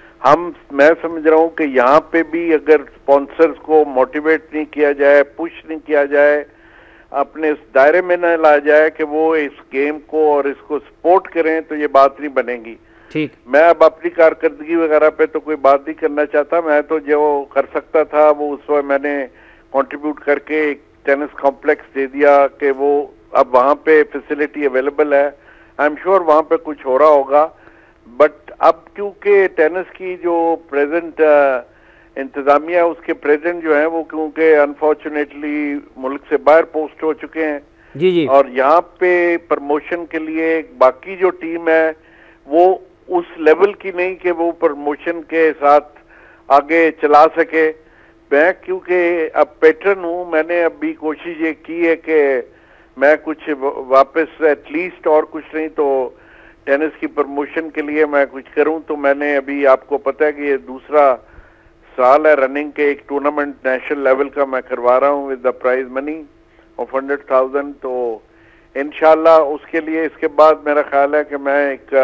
میں سمجھ رہا ہوں کہ یہاں پہ بھی اگر سپانسرز کو موٹیویٹ نہیں کیا جائے، پش نہیں کیا جائے، اپنے اس دائرے میں نہ لایا جائے کہ وہ اس گیم کو اور اس کو سپورٹ کریں تو یہ بات نہیں بنے گی. ٹھیک، میں اب اپنی کارکردگی وغیرہ پہ تو کوئی بات نہیں کرنا چاہتا. میں تو جو کر سکتا تھا وہ اس وقت میں نے کنٹریبیوٹ کر کے ایک ٹینس کمپلیکس دے دیا کہ وہ اب وہاں پہ فیسلٹی اویلیبل ہے. آئی ایم شیور وہاں پہ کچھ ہو رہا ہوگا. بٹ اب کیونکہ ٹینس کی جو پریزنٹ انتظامیہ اس کے پریزنٹ جو ہیں وہ کیونکہ انفارچونیٹلی ملک سے باہر پوسٹ ہو چکے ہیں جی جی، اور یہاں پہ پروموشن کے لیے باقی جو ٹیم ہے وہ اس لیول کی نہیں کہ وہ پروموشن کے ساتھ آگے چلا سکے. میں کیونکہ اب پیٹرن ہوں، میں نے اب بھی کوشش یہ کی ہے کہ میں کچھ واپس ایٹ لیسٹ اور کچھ نہیں تو ٹینس کی پروموشن کے لیے میں کچھ کروں. تو میں نے ابھی آپ کو پتہ ہے کہ یہ دوسرا سال ہے رننگ کے ایک ٹورنامنٹ نیشنل لیول کا میں کروا رہا ہوں with the prize money of 100,000. تو انشاءاللہ اس کے لیے اس کے بعد میرا خیال ہے کہ میں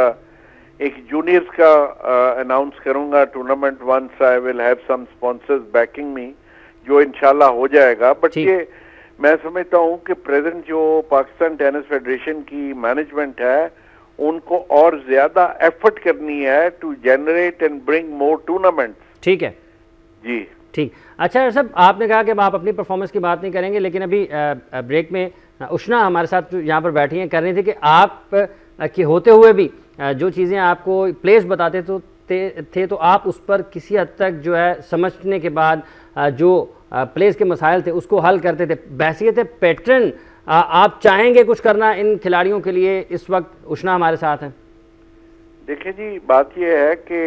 ایک جونیئرز کا اناؤنس کروں گا tournament once I will have some sponsors backing me, جو انشاءاللہ ہو جائے گا. بٹ یہ میں سمجھتا ہوں کہ پریزنٹ جو پاکستان ٹینس فیڈریشن کی مینجمنٹ ہے ان کو اور زیادہ ایفرٹ کرنی ہے to generate and bring more tournaments. ٹھیک ہے جی ٹھیک. اچھا صاحب آپ نے کہا کہ آپ اپنی پرفارمنس کی بات نہیں کریں گے، لیکن ابھی بریک میں اشنا ہمارے ساتھ یہاں پر بیٹھی ہیں کر رہی تھی کہ آپ کے ہوتے ہوئے بھی جو چیزیں آپ کو پلیئرز بتاتے تھے تو آپ اس پر کسی حد تک جو ہے سمجھنے کے بعد جو پلیئرز کے مسائل تھے اس کو حل کرتے تھے. بحیثیت پیٹرن آپ چاہیں گے کچھ کرنا ان کھلاڑیوں کے لیے؟ اس وقت اشنا ہمارے ساتھ ہیں. دیکھیں جی بات یہ ہے کہ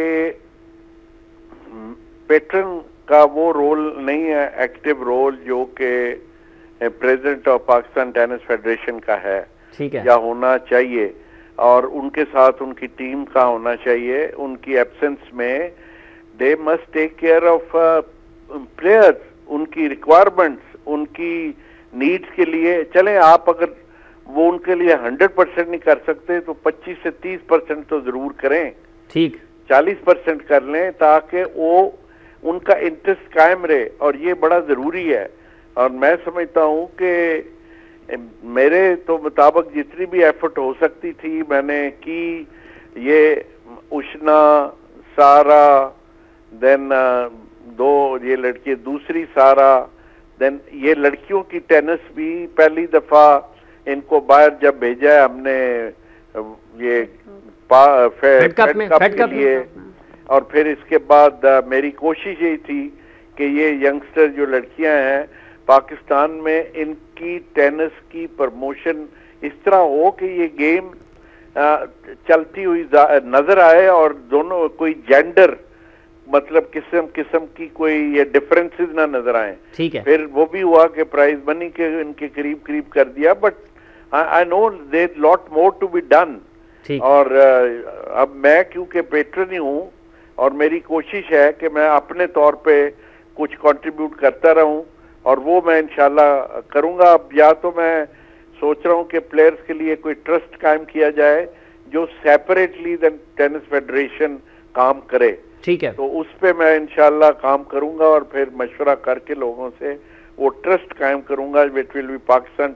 پیٹرن کا وہ رول نہیں ہے ایکٹیو رول جو کہ president of Pakistan tennis federation کا ہے یا ہونا چاہیے، اور ان کے ساتھ ان کی ٹیم کا ہونا چاہیے. ان کی ایبسنس میں they must take care of players, ان کی ریکوائرمنٹس، ان کی نیڈس کے لیے. چلیں آپ اگر وہ ان کے لیے 100% نہیں کر سکتے تو 25 سے 30% تو ضرور کریں. ٹھیک، 40% کر لیں تاکہ وہ ان کا انٹرسٹ قائم رہے، اور یہ بڑا ضروری ہے. اور میں سمجھتا ہوں کہ میرے تو مطابق جتنی بھی ایفرٹ ہو سکتی تھی میں نے کی. یہ اشنا، سارا، دین دو یہ لڑکی، دوسری سارا، دین یہ لڑکیوں کی ٹینس بھی پہلی دفعہ ان کو باہر جب بھیجا ہے ہم نے یہ فیڈ کپ کے لیے، اور پھر اس کے بعد میری کوشش یہی تھی کہ یہ ینگسٹر جو لڑکیاں ہیں پاکستان میں ان کی ٹینس کی پروموشن اس طرح ہو کہ یہ گیم چلتی ہوئی نظر آئے اور دونوں کوئی جینڈر مطلب قسم کی کوئی یہ ڈفرینسز نہ نظر آئیں. ٹھیک ہے. پھر وہ بھی ہوا کہ پرائز منی کے ان کے قریب کر دیا. But I know there lot more to be done. اور اب میں کیونکہ پیٹرن ہی ہوں اور میری کوشش ہے کہ میں اپنے طور پہ کچھ کنٹریبیوٹ کرتا رہوں، اور وہ میں انشاءاللہ کروں گا. اب یا تو میں سوچ رہا ہوں کہ پلیئرز کے لیے کوئی ٹرسٹ قائم کیا جائے جو سیپریٹلی ٹینس فیڈریشن کام کرے. ٹھیک ہے. تو اس پہ میں انشاءاللہ کام کروں گا اور پھر مشورہ کر کے لوگوں سے وہ ٹرسٹ قائم کروں گا which will be Pakistan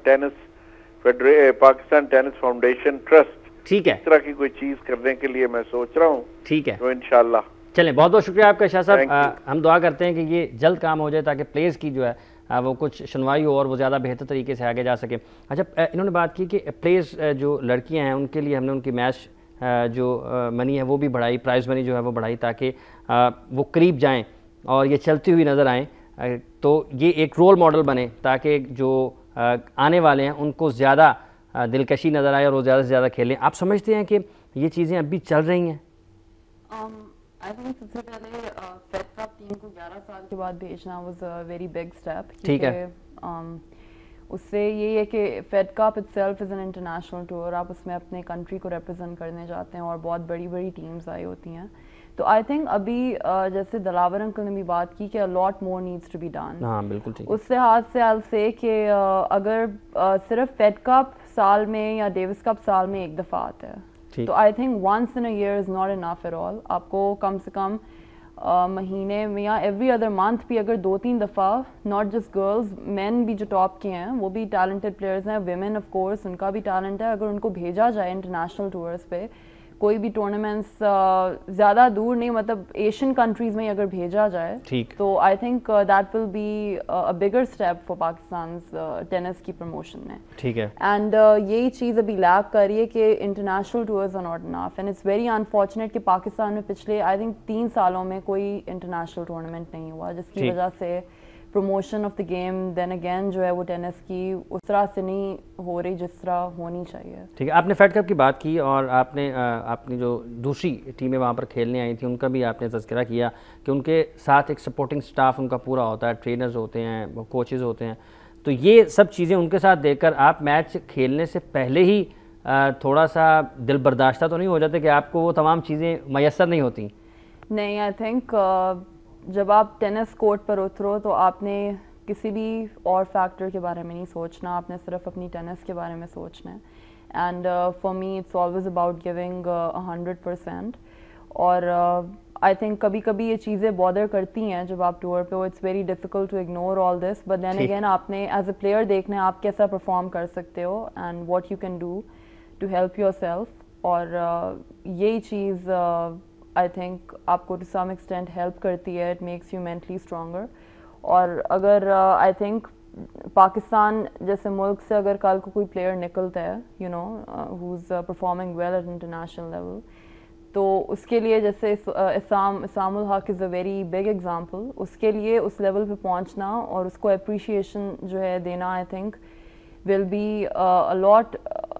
tennis foundation trust. ٹھیک ہے. اس طرح کی کوئی چیز کرنے کے لیے میں سوچ رہا ہوں. ٹھیک ہے. تو انشاءاللہ. چلیں بہت بہت شکریہ آپ کا شاہ صاحب. ہم دعا کرتے ہیں کہ یہ جلد کام ہو جائے تاکہ پلیئرز کی جو ہے وہ کچھ سنوائی ہو اور وہ زیادہ بہتر طریقے سے آگے جا سکے. اچھا انہوں نے بات کی کہ پلیئرز جو لڑکیاں ہیں ان کے لیے ہم نے ان کی میچ جو منی ہے وہ بھی بڑھائی، پرائز منی جو ہے وہ بڑھائی تاکہ وہ قریب جائیں اور یہ چلتی ہوئی نظر آئیں. تو یہ ایک رول ماڈل بنے تاکہ جو آنے والے ہیں ان کو زیادہ دلکشی نظر آئے اور وہ زیادہ سے زیادہ کھیلیں. آپ سمجھتے ہیں کہ یہ چیزیں اب بھی چل رہی ہیں؟ I think سب سے پہلے فیڈ کپ ٹیم کو 11 سال کے بعد بھیجنا was a very big step. ٹھیک ہے. اس سے یہی ہے کہ Fed Cup itself is an international tour. آپ اس میں اپنے کنٹری کو ریپرزینٹ کرنے جاتے ہیں اور بہت بڑی بڑی ٹیمز آئی ہوتی ہیں. تو آئی تھنک ابھی جیسے دلاور انکل نے بھی بات کی کہ lot more needs to be done. ہاں بالکل ٹھیک. اس لحاظ سے آئی ول سے کہ اگر صرف فیڈ کپ سال میں یا ڈیوس کپ سال میں ایک دفعہ آتا ہے تو I think once in a year is not enough at all. آپ کو کم سے کم مہینے میں یا ایوری ادر منتھ بھی اگر 2-3 دفعہ, ناٹ جسٹ گرلز, مین بھی جو ٹاپ کے ہیں وہ بھی ٹیلنٹڈ پلیئرز ہیں, ویمن آف کورس ان کا بھی ٹیلنٹ ہے, اگر ان کو بھیجا جائے انٹرنیشنل ٹورز پہ کوئی بھی ٹورنامنٹس زیادہ دور نہیں, مطلب ایشین کنٹریز میں اگر بھیجا جائے تو I think that will be a bigger step for Pakistan's tennis کی پروموشن میں. ٹھیک ہے. اینڈ یہی چیز ابھی لیک کر رہی ہے کہ international tours are not enough, and it's very unfortunate کہ پاکستان میں پچھلے آئی تھنک 3 سالوں میں کوئی انٹرنیشنل ٹورنامنٹ نہیں ہوا, جس کی وجہ سے promotion of the game then again جو ہے وہ ٹینس کی اس طرح سے نہیں ہو رہی جس طرح ہونی چاہیے. ٹھیک ہے. آپ نے فیڈ کپ کی بات کی اور آپ نے اپنی جو دوسری ٹیمیں وہاں پر کھیلنے آئی تھیں ان کا بھی آپ نے تذکرہ کیا کہ ان کے ساتھ ایک سپورٹنگ سٹاف ان کا پورا ہوتا ہے, ٹرینرز ہوتے ہیں, کوچز ہوتے ہیں. تو یہ سب چیزیں ان کے ساتھ دیکھ کر آپ میچ کھیلنے سے پہلے ہی تھوڑا سا دل برداشتہ تو نہیں ہو جاتے کہ آپ کو وہ تمام چیزیں میسر نہیں ہوتی؟ نہیں, آئی تھنک جب آپ ٹینس کورٹ پر اترو تو آپ نے کسی بھی اور فیکٹر کے بارے میں نہیں سوچنا, آپ نے صرف اپنی ٹینس کے بارے میں سوچنا ہے. And for me it's always about giving 100%. اور آئی تھنک کبھی کبھی یہ چیزیں بادر کرتی ہیں جب آپ ٹور پہ ہو, it's very difficult to ignore all this, but then again آپ نے ایز اے پلیئر دیکھنا ہے آپ کیسا پرفارم کر سکتے ہو and what you can do to help yourself. اور یہی چیز آئی تھنک آپ کو ٹو سم ایکسٹینٹ ہیلپ کرتی ہے, it makes you mentally stronger. اور اگر آئی تھنک پاکستان جیسے ملک سے اگر کل کو کوئی پلیئر نکلتا ہے you know who is performing well at international level, تو اس کے لیے جیسے Aisam ul Haq is a very big example, اس کے لیے اس لیول پہ پہنچنا اور اس کو اپریشیشن جو ہے دینا I think will be a lot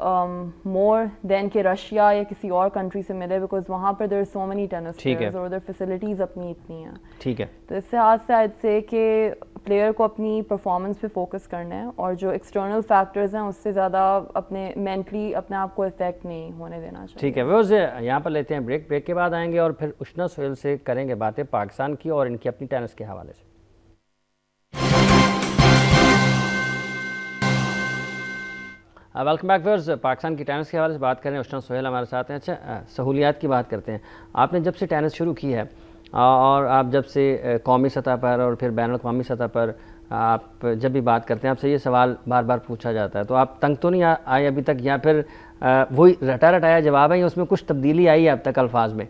more than کہ رشیا یا کسی اور کنٹری سے ملے, بیکاز وہاں پر there are so many tennis players اور ادھر فیسلٹیز اپنی اتنی ہیں. ٹھیک ہے. تو اس سے ہاتھ سے آج سے کہ پلیئر کو اپنی پرفارمنس پہ فوکس کرنا ہے اور جو ایکسٹرنل فیکٹرز ہیں اس سے زیادہ اپنے مینٹلی اپنے آپ کو افیکٹ نہیں ہونے دینا چاہیے. ٹھیک ہے. ویورز یہاں پر لیتے ہیں بریک کے بعد آئیں گے اور پھر اشنا سہیل سے کریں گے باتیں پاکستان کی اور ان کی اپنی ٹینس کے حوالے سے. ویلکم بیک ویورز, پاکستان کی ٹینس کے حوالے سے بات کریں, اشنا سہیل ہمارے ساتھ ہیں. اچھا, سہولیات کی بات کرتے ہیں. آپ نے جب سے ٹینس شروع کی ہے اور آپ جب سے قومی سطح پر اور پھر بین الاقوامی سطح پر آپ جب بھی بات کرتے ہیں آپ سے یہ سوال بار بار پوچھا جاتا ہے, تو آپ تنگ تو نہیں آئے ابھی تک, یا پھر وہی رٹایا جواب ہے یا اس میں کچھ تبدیلی آئی ہے اب تک الفاظ میں؟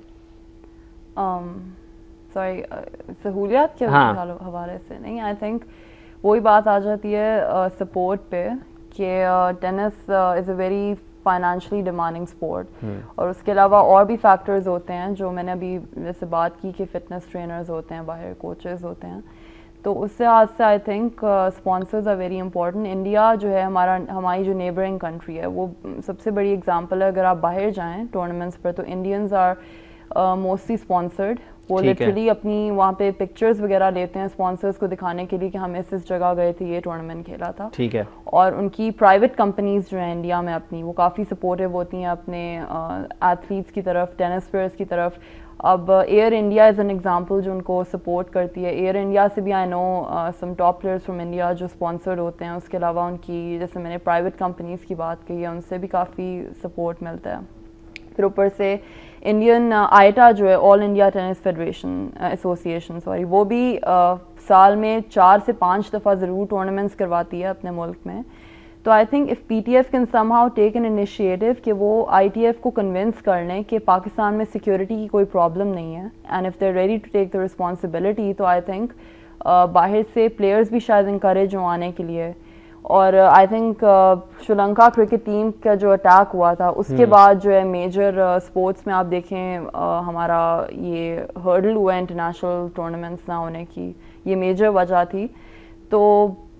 سوری, سہولیات کے حوالے سے نہیں, آئی تھنک وہی بات آ جاتی ہے سپورٹ پہ کہ tennis is a very financially demanding sport, اور اس کے علاوہ اور بھی فیکٹرز ہوتے ہیں جو میں نے ابھی جیسے بات کی کہ فٹنس ٹرینرز ہوتے ہیں, باہر کوچز ہوتے ہیں. تو اس سے آج سے I think sponsors are very important. India جو ہے ہماری جو نیبرنگ کنٹری ہے وہ سب سے بڑی ایگزامپل ہے. اگر آپ باہر جائیں ٹورنامنٹس پر تو انڈینز آر موسٹلی اسپانسرڈ. وہ لٹرلی اپنی وہاں پہ پکچرز وغیرہ لیتے ہیں اسپانسرز کو دکھانے کے لیے کہ ہم اس جگہ گئے تھے, یہ ٹورنامنٹ کھیلا تھا. ٹھیک ہے. اور ان کی پرائیویٹ کمپنیز جو ہیں انڈیا میں اپنی وہ کافی سپورٹیو ہوتی ہیں اپنے ایتھلیٹس کی طرف, ٹینس پلیئرس کی طرف. اب Air India is an example جو ان کو سپورٹ کرتی ہے. ایئر انڈیا سے بھی I know some top players from India جو اسپانسرڈ ہوتے ہیں. اس کے علاوہ ان کی جیسے میں نے پرائیویٹ کمپنیز کی بات کی ہے ان سے بھی کافی سپورٹ ملتا ہے. پھر اوپر سے انڈین آئیٹا جو ہے All India Tennis Federation Association وہ بھی سال میں 4 سے 5 دفعہ ضرور ٹورنامنٹس کرواتی ہے اپنے ملک میں. تو I think if P T F can somehow take an initiative کہ وہ آئی ٹی ایف کو کنونس کر لیں کہ پاکستان میں سیکورٹی کی کوئی پرابلم نہیں ہے, and if they ready to take the responsibility, تو آئی تھنک باہر سے پلیئرز بھی شاید انکریج ہوں آنے کے لیے. اور I think Sri Lanka cricket team کا جو اٹیک ہوا تھا اس کے بعد جو ہے میجر اسپورٹس میں آپ دیکھیں ہمارا یہ ہرڈل ہوا ہے انٹرنیشنل ٹورنامنٹس نہ ہونے کی, یہ میجر وجہ تھی. تو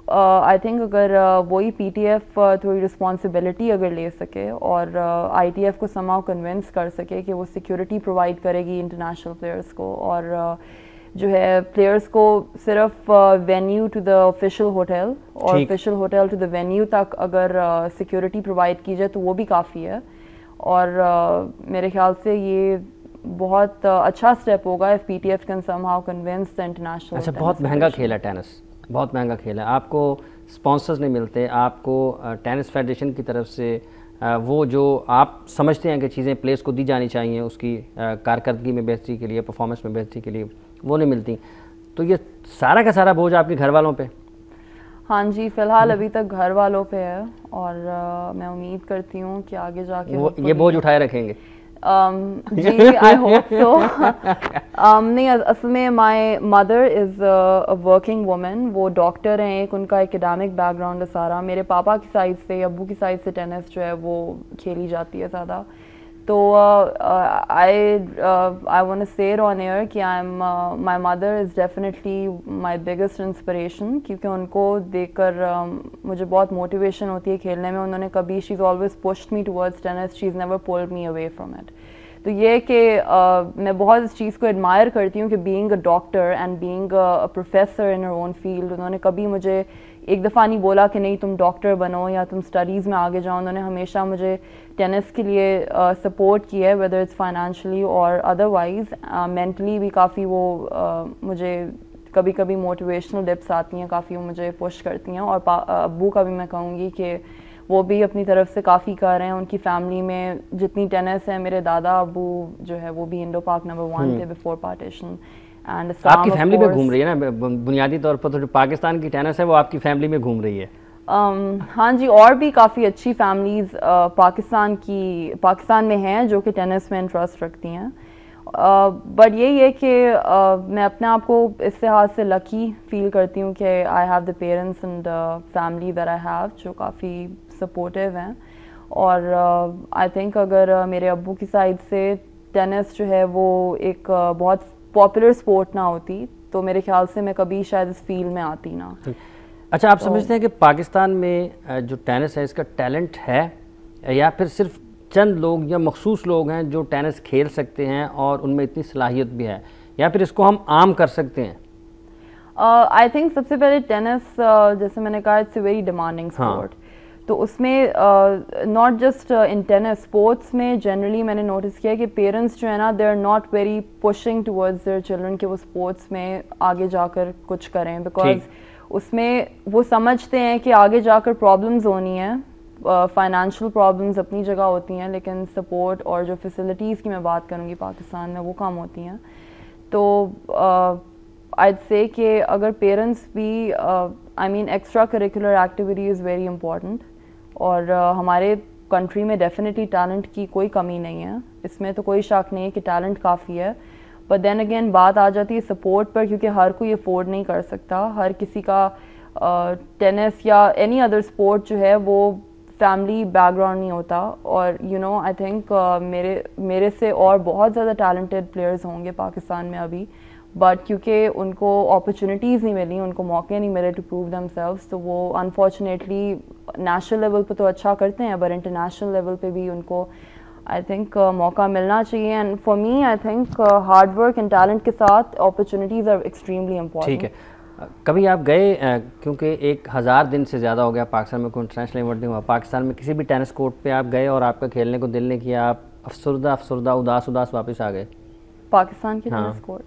آئی تھنک اگر وہی پی ٹی ایف تھوڑی رسپانسبلٹی اگر لے سکے اور آئی ٹی ایف کو سماؤ کنونس کر سکے کہ وہ سیکورٹی پرووائڈ کرے گی انٹرنیشنل پلیئرس کو, اور جو ہے پلیئرس کو صرف venue to the official hotel اور official hotel to the venue تک اگر سیکورٹی پرووائڈ کی جائے تو وہ بھی کافی ہے. اور میرے خیال سے یہ بہت اچھا اسٹیپ ہوگا if PTF can somehow convince the international. اچھا, بہت مہنگا کھیل ہے ٹینس, بہت مہنگا کھیل ہے, آپ کو اسپانسرز نہیں ملتے, آپ کو ٹینس فیڈریشن کی طرف سے وہ جو آپ سمجھتے ہیں کہ چیزیں پلیس کو دی جانی چاہیے اس کی کارکردگی میں بہتری کے لیے, پرفارمنس میں بہتری کے لیے, وہ نہیں ملتی, تو یہ سارا کا سارا بوجھ آپ کے گھر والوں پہ؟ ہاں جی, فی الحال ابھی تک گھر والوں پہ ہے, اور میں امید کرتی ہوں کہ آگے جا کے یہ بوجھ اٹھائے رکھیں گے. جی, آئی ہوپ سو. نہیں, اصل میں my mother is a working woman, وہ ڈاکٹر ہیں ایک, ان کا اکیڈمک بیک گراؤنڈ ہے سارا. میرے پاپا کی سائڈ سے, ابو کی سائڈ سے ٹینس جو ہے وہ کھیلی جاتی ہے زیادہ. تو I want to say it on air کہ my mother is definitely my biggest inspiration, کیونکہ ان کو دیکھ کر مجھے بہت موٹیویشن ہوتی ہے کھیلنے میں. انہوں نے کبھی, she is always pushed me towards tennis, she is never pulled me away from it. تو یہ کہ میں بہت اس چیز کو ایڈمائر کرتی ہوں کہ being a doctor and being a professor in her own field, انہوں نے کبھی مجھے ایک دفعہ نہیں بولا کہ نہیں تم ڈاکٹر بنو یا تم اسٹڈیز میں آگے جاؤ. انہوں نے ہمیشہ مجھے ٹینس کے لیے سپورٹ کیا ہے, ویدر اٹس فائنینشلی اور ادروائز. مینٹلی بھی کافی وہ مجھے کبھی کبھی موٹیویشنل ڈپس آتی ہیں, کافی وہ مجھے پش کرتی ہیں. اور ابو کا بھی میں کہوں گی کہ وہ بھی اپنی طرف سے کافی کر رہے ہیں. ان کی فیملی میں جتنی ٹینس ہے, میرے دادا ابو جو ہے وہ بھی انڈو پاک نمبر 1 تھے بفور پارٹیشن. آپ کی فیملی میں گھوم رہی ہے نا بنیادی طور پر, تو جو پاکستان کی ٹینس ہے وہ آپ کی فیملی میں گھوم رہی ہے. ہاں جی, اور بھی کافی اچھی فیملیز پاکستان میں ہیں جو کہ ٹینس میں انٹرسٹ رکھتی ہیں. بٹ یہی ہے کہ میں اپنے آپ کو اس لحاظ سے لکی فیل کرتی ہوں کہ I have the parents and family that I have جو کافی سپورٹیو ہیں. اور آئی تھنک اگر میرے ابو کی سائڈ سے ٹینس جو ہے وہ ایک بہت پاپولر اسپورٹ نہ ہوتی تو میرے خیال سے میں کبھی شاید اس فیلڈ میں آتی نہ. اچھا, آپ سمجھتے ہیں کہ پاکستان میں جو ٹینس ہے اس کا ٹیلنٹ ہے, یا پھر صرف چند لوگ یا مخصوص لوگ ہیں جو ٹینس کھیل سکتے ہیں اور ان میں اتنی صلاحیت بھی ہے, یا پھر اس کو ہم عام کر سکتے ہیں؟ آئی تھنک سب سے پہلے ٹینس جیسے میں نے کہا it's a very demanding sport. تو اس میں not just in tennis, sports میں جنرلی میں نے نوٹس کیا کہ پیرنٹس جو ہے نا, they are not very pushing towards their children کہ وہ اسپورٹس میں آگے جا کر کچھ کریں, بیکاز اس میں وہ سمجھتے ہیں کہ آگے جا کر پرابلمز ہونی ہیں. فائنینشیل پرابلمز اپنی جگہ ہوتی ہیں, لیکن سپورٹ اور جو فیسلٹیز کی میں بات کروں گی پاکستان میں وہ کم ہوتی ہیں. تو آئیڈ سے کہ اگر پیرنٹس بھی I mean extra curricular activity is very important, اور ہمارے کنٹری میں ڈیفینیٹلی ٹیلنٹ کی کوئی کمی نہیں ہے, اس میں تو کوئی شک نہیں ہے کہ ٹیلنٹ کافی ہے. بٹ دین اگین بات آ جاتی ہے سپورٹ پر, کیونکہ ہر کوئی افورڈ نہیں کر سکتا. ہر کسی کا ٹینس یا اینی ادر اسپورٹ جو ہے وہ فیملی بیک گراؤنڈ نہیں ہوتا. اور یو نو آئی تھنک میرے سے اور بہت زیادہ ٹیلنٹڈ پلیئرز ہوں گے پاکستان میں ابھی, بٹ کیونکہ ان کو اپرچونیٹیز نہیں ملی, ان کو موقع نہیں ملے ٹو پروو دیم سیلوز, تو وہ انفارچونیٹلی نیشنل لیول پہ تو اچھا کرتے ہیں, بٹ انٹرنیشنل لیول پہ بھی ان کو آئی تھنک موقع ملنا چاہیے. And for me I think hard work and talent کے ساتھ اپرچونیٹیز آر ایکسٹریملی امپورٹنٹ. ٹھیک ہے, کبھی آپ گئے, کیونکہ 1000 دن سے زیادہ ہو گیا پاکستان میں کوئی انٹرنیشنل ایونٹ نہیں ہوا, پاکستان میں کسی بھی ٹینس کورٹ پہ آپ گئے اور آپ کا کھیلنے کو دل نہیں کیا, آپ افسردہ اداس واپس آ گئے پاکستان کے ٹینس کورٹ؟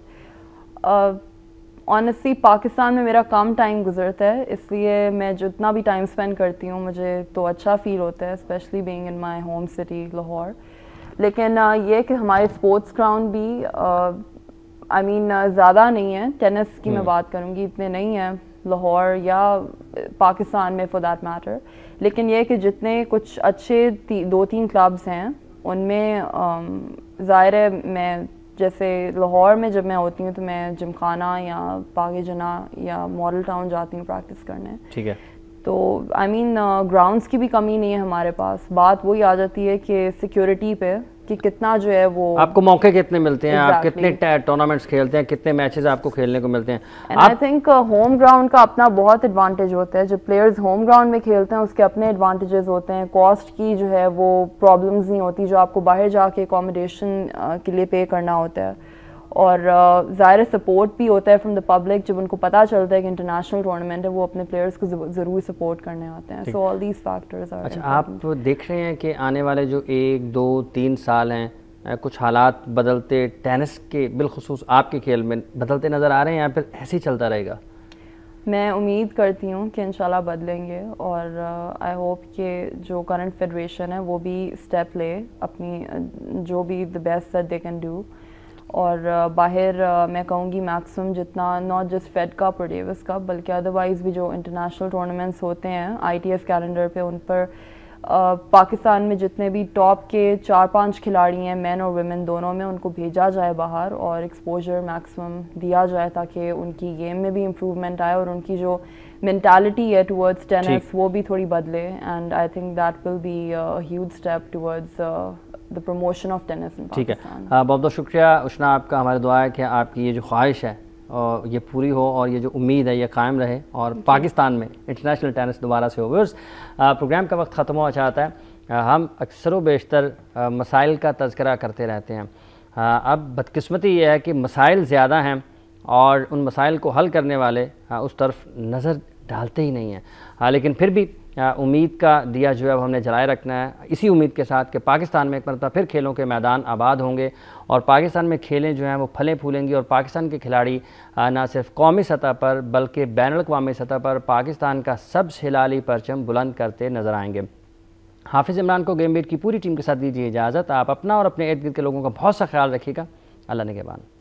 آنیسٹلی پاکستان میں میرا کم ٹائم گزرتا ہے, اس لیے میں جتنا بھی ٹائم اسپینڈ کرتی ہوں مجھے تو اچھا فیل ہوتا ہے, specially being in my home city Lahore. لیکن یہ کہ ہمارے اسپورٹس گراؤنڈ بھی آئی مین زیادہ نہیں ہے, ٹینس کی میں بات کروں گی اتنے نہیں ہیں لاہور یا پاکستان میں فار دیٹ میٹر. لیکن یہ کہ جتنے کچھ اچھے 2-3 کلبز ہیں ان میں ظاہر ہے, میں جیسے لاہور میں جب میں ہوتی ہوں تو میں جم خانہ یا باغ جنا یا ماڈل ٹاؤن جاتی ہوں پریکٹس کرنے. ٹھیک ہے, تو آئی مین گراؤنڈس کی بھی کمی نہیں ہے ہمارے پاس. بات وہی آ جاتی ہے کہ سیکیورٹی پہ, کہ کتنا جو ہے وہ آپ کو موقع کتنے ملتے ہیں, آپ کتنے ٹورنامنٹس کھیلتے ہیں, کتنے میچز آپ کو کھیلنے کو ملتے ہیں. آئی تھنک ہوم گراؤنڈ کا اپنا بہت ایڈوانٹیج ہوتا ہے. جو پلیئرز ہوم گراؤنڈ میں کھیلتے ہیں اس کے اپنے ایڈوانٹیجز ہوتے ہیں. کاسٹ کی جو ہے وہ پرابلمز نہیں ہوتی جو آپ کو باہر جا کے اکوموڈیشن کے لیے پے کرنا ہوتا ہے. اور ظاہر سپورٹ بھی ہوتا ہے فرام دا پبلک. جب ان کو پتہ چلتا ہے کہ انٹرنیشنل ٹورنامنٹ ہے وہ اپنے پلیئرز کو ضرور سپورٹ کرنے آتے ہیں. So all these factors are. اچھا, آپ دیکھ رہے ہیں کہ آنے والے جو 1 2 3 سال ہیں کچھ حالات بدلتے ٹینس کے بالخصوص آپ کے کھیل میں بدلتے نظر آ رہے ہیں یا پھر ایسے ہی چلتا رہے گا؟ میں امید کرتی ہوں کہ انشاءاللہ بدلیں گے, اور آئی ہوپ کہ جو کرنٹ فیڈریشن ہے وہ بھی اسٹیپ لے اپنی جو بھی the best that they can do. اور باہر میں کہوں گی میکسیمم جتنا ناٹ جسٹ فیڈ کپ اور ڈیوس کپ بلکہ ادروائز بھی جو انٹرنیشنل ٹورنامنٹس ہوتے ہیں ITF کیلنڈر پہ, ان پر پاکستان میں جتنے بھی ٹاپ کے 4-5 کھلاڑی ہیں مین اور ویمن دونوں میں, ان کو بھیجا جائے باہر اور ایکسپوجر میکسیمم دیا جائے تاکہ ان کی گیم میں بھی امپروومنٹ آئے اور ان کی جو مینٹالٹی ہے ٹورڈز ٹینس وہ بھی تھوڑی بدلے. And I think that will be huge step towards the promotion of tennis in Pakistan. ٹھیک ہے, بہت بہت شکریہ اشنا آپ کا. ہماری دعا ہے کہ آپ کی یہ جو خواہش ہے یہ پوری ہو اور یہ جو امید ہے یہ قائم رہے اور پاکستان میں انٹرنیشنل ٹینس دوبارہ سے ہو. ویورز, پروگرام کا وقت ختم ہو چاہتا ہے. ہم اکثر و بیشتر مسائل کا تذکرہ کرتے رہتے ہیں. اب بدقسمتی یہ ہے کہ مسائل زیادہ ہیں اور ان مسائل کو حل کرنے والے اس طرف نظر ڈالتے ہی نہیں ہیں. لیکن پھر بھی امید کا دیا جو ہے وہ ہم نے جلائے رکھنا ہے, اسی امید کے ساتھ کہ پاکستان میں ایک مرتبہ پھر کھیلوں کے میدان آباد ہوں گے اور پاکستان میں کھیلیں جو ہیں وہ پھلیں پھولیں گی اور پاکستان کے کھلاڑی نہ صرف قومی سطح پر بلکہ بین الاقوامی سطح پر پاکستان کا سبز ہلالی پرچم بلند کرتے نظر آئیں گے. حافظ عمران کو گیم بیٹ کی پوری ٹیم کے ساتھ دیجیے اجازت. آپ اپنا اور اپنے ارد گرد کے لوگوں کا بہت سا خیال رکھیے گا. اللہ نگہبان.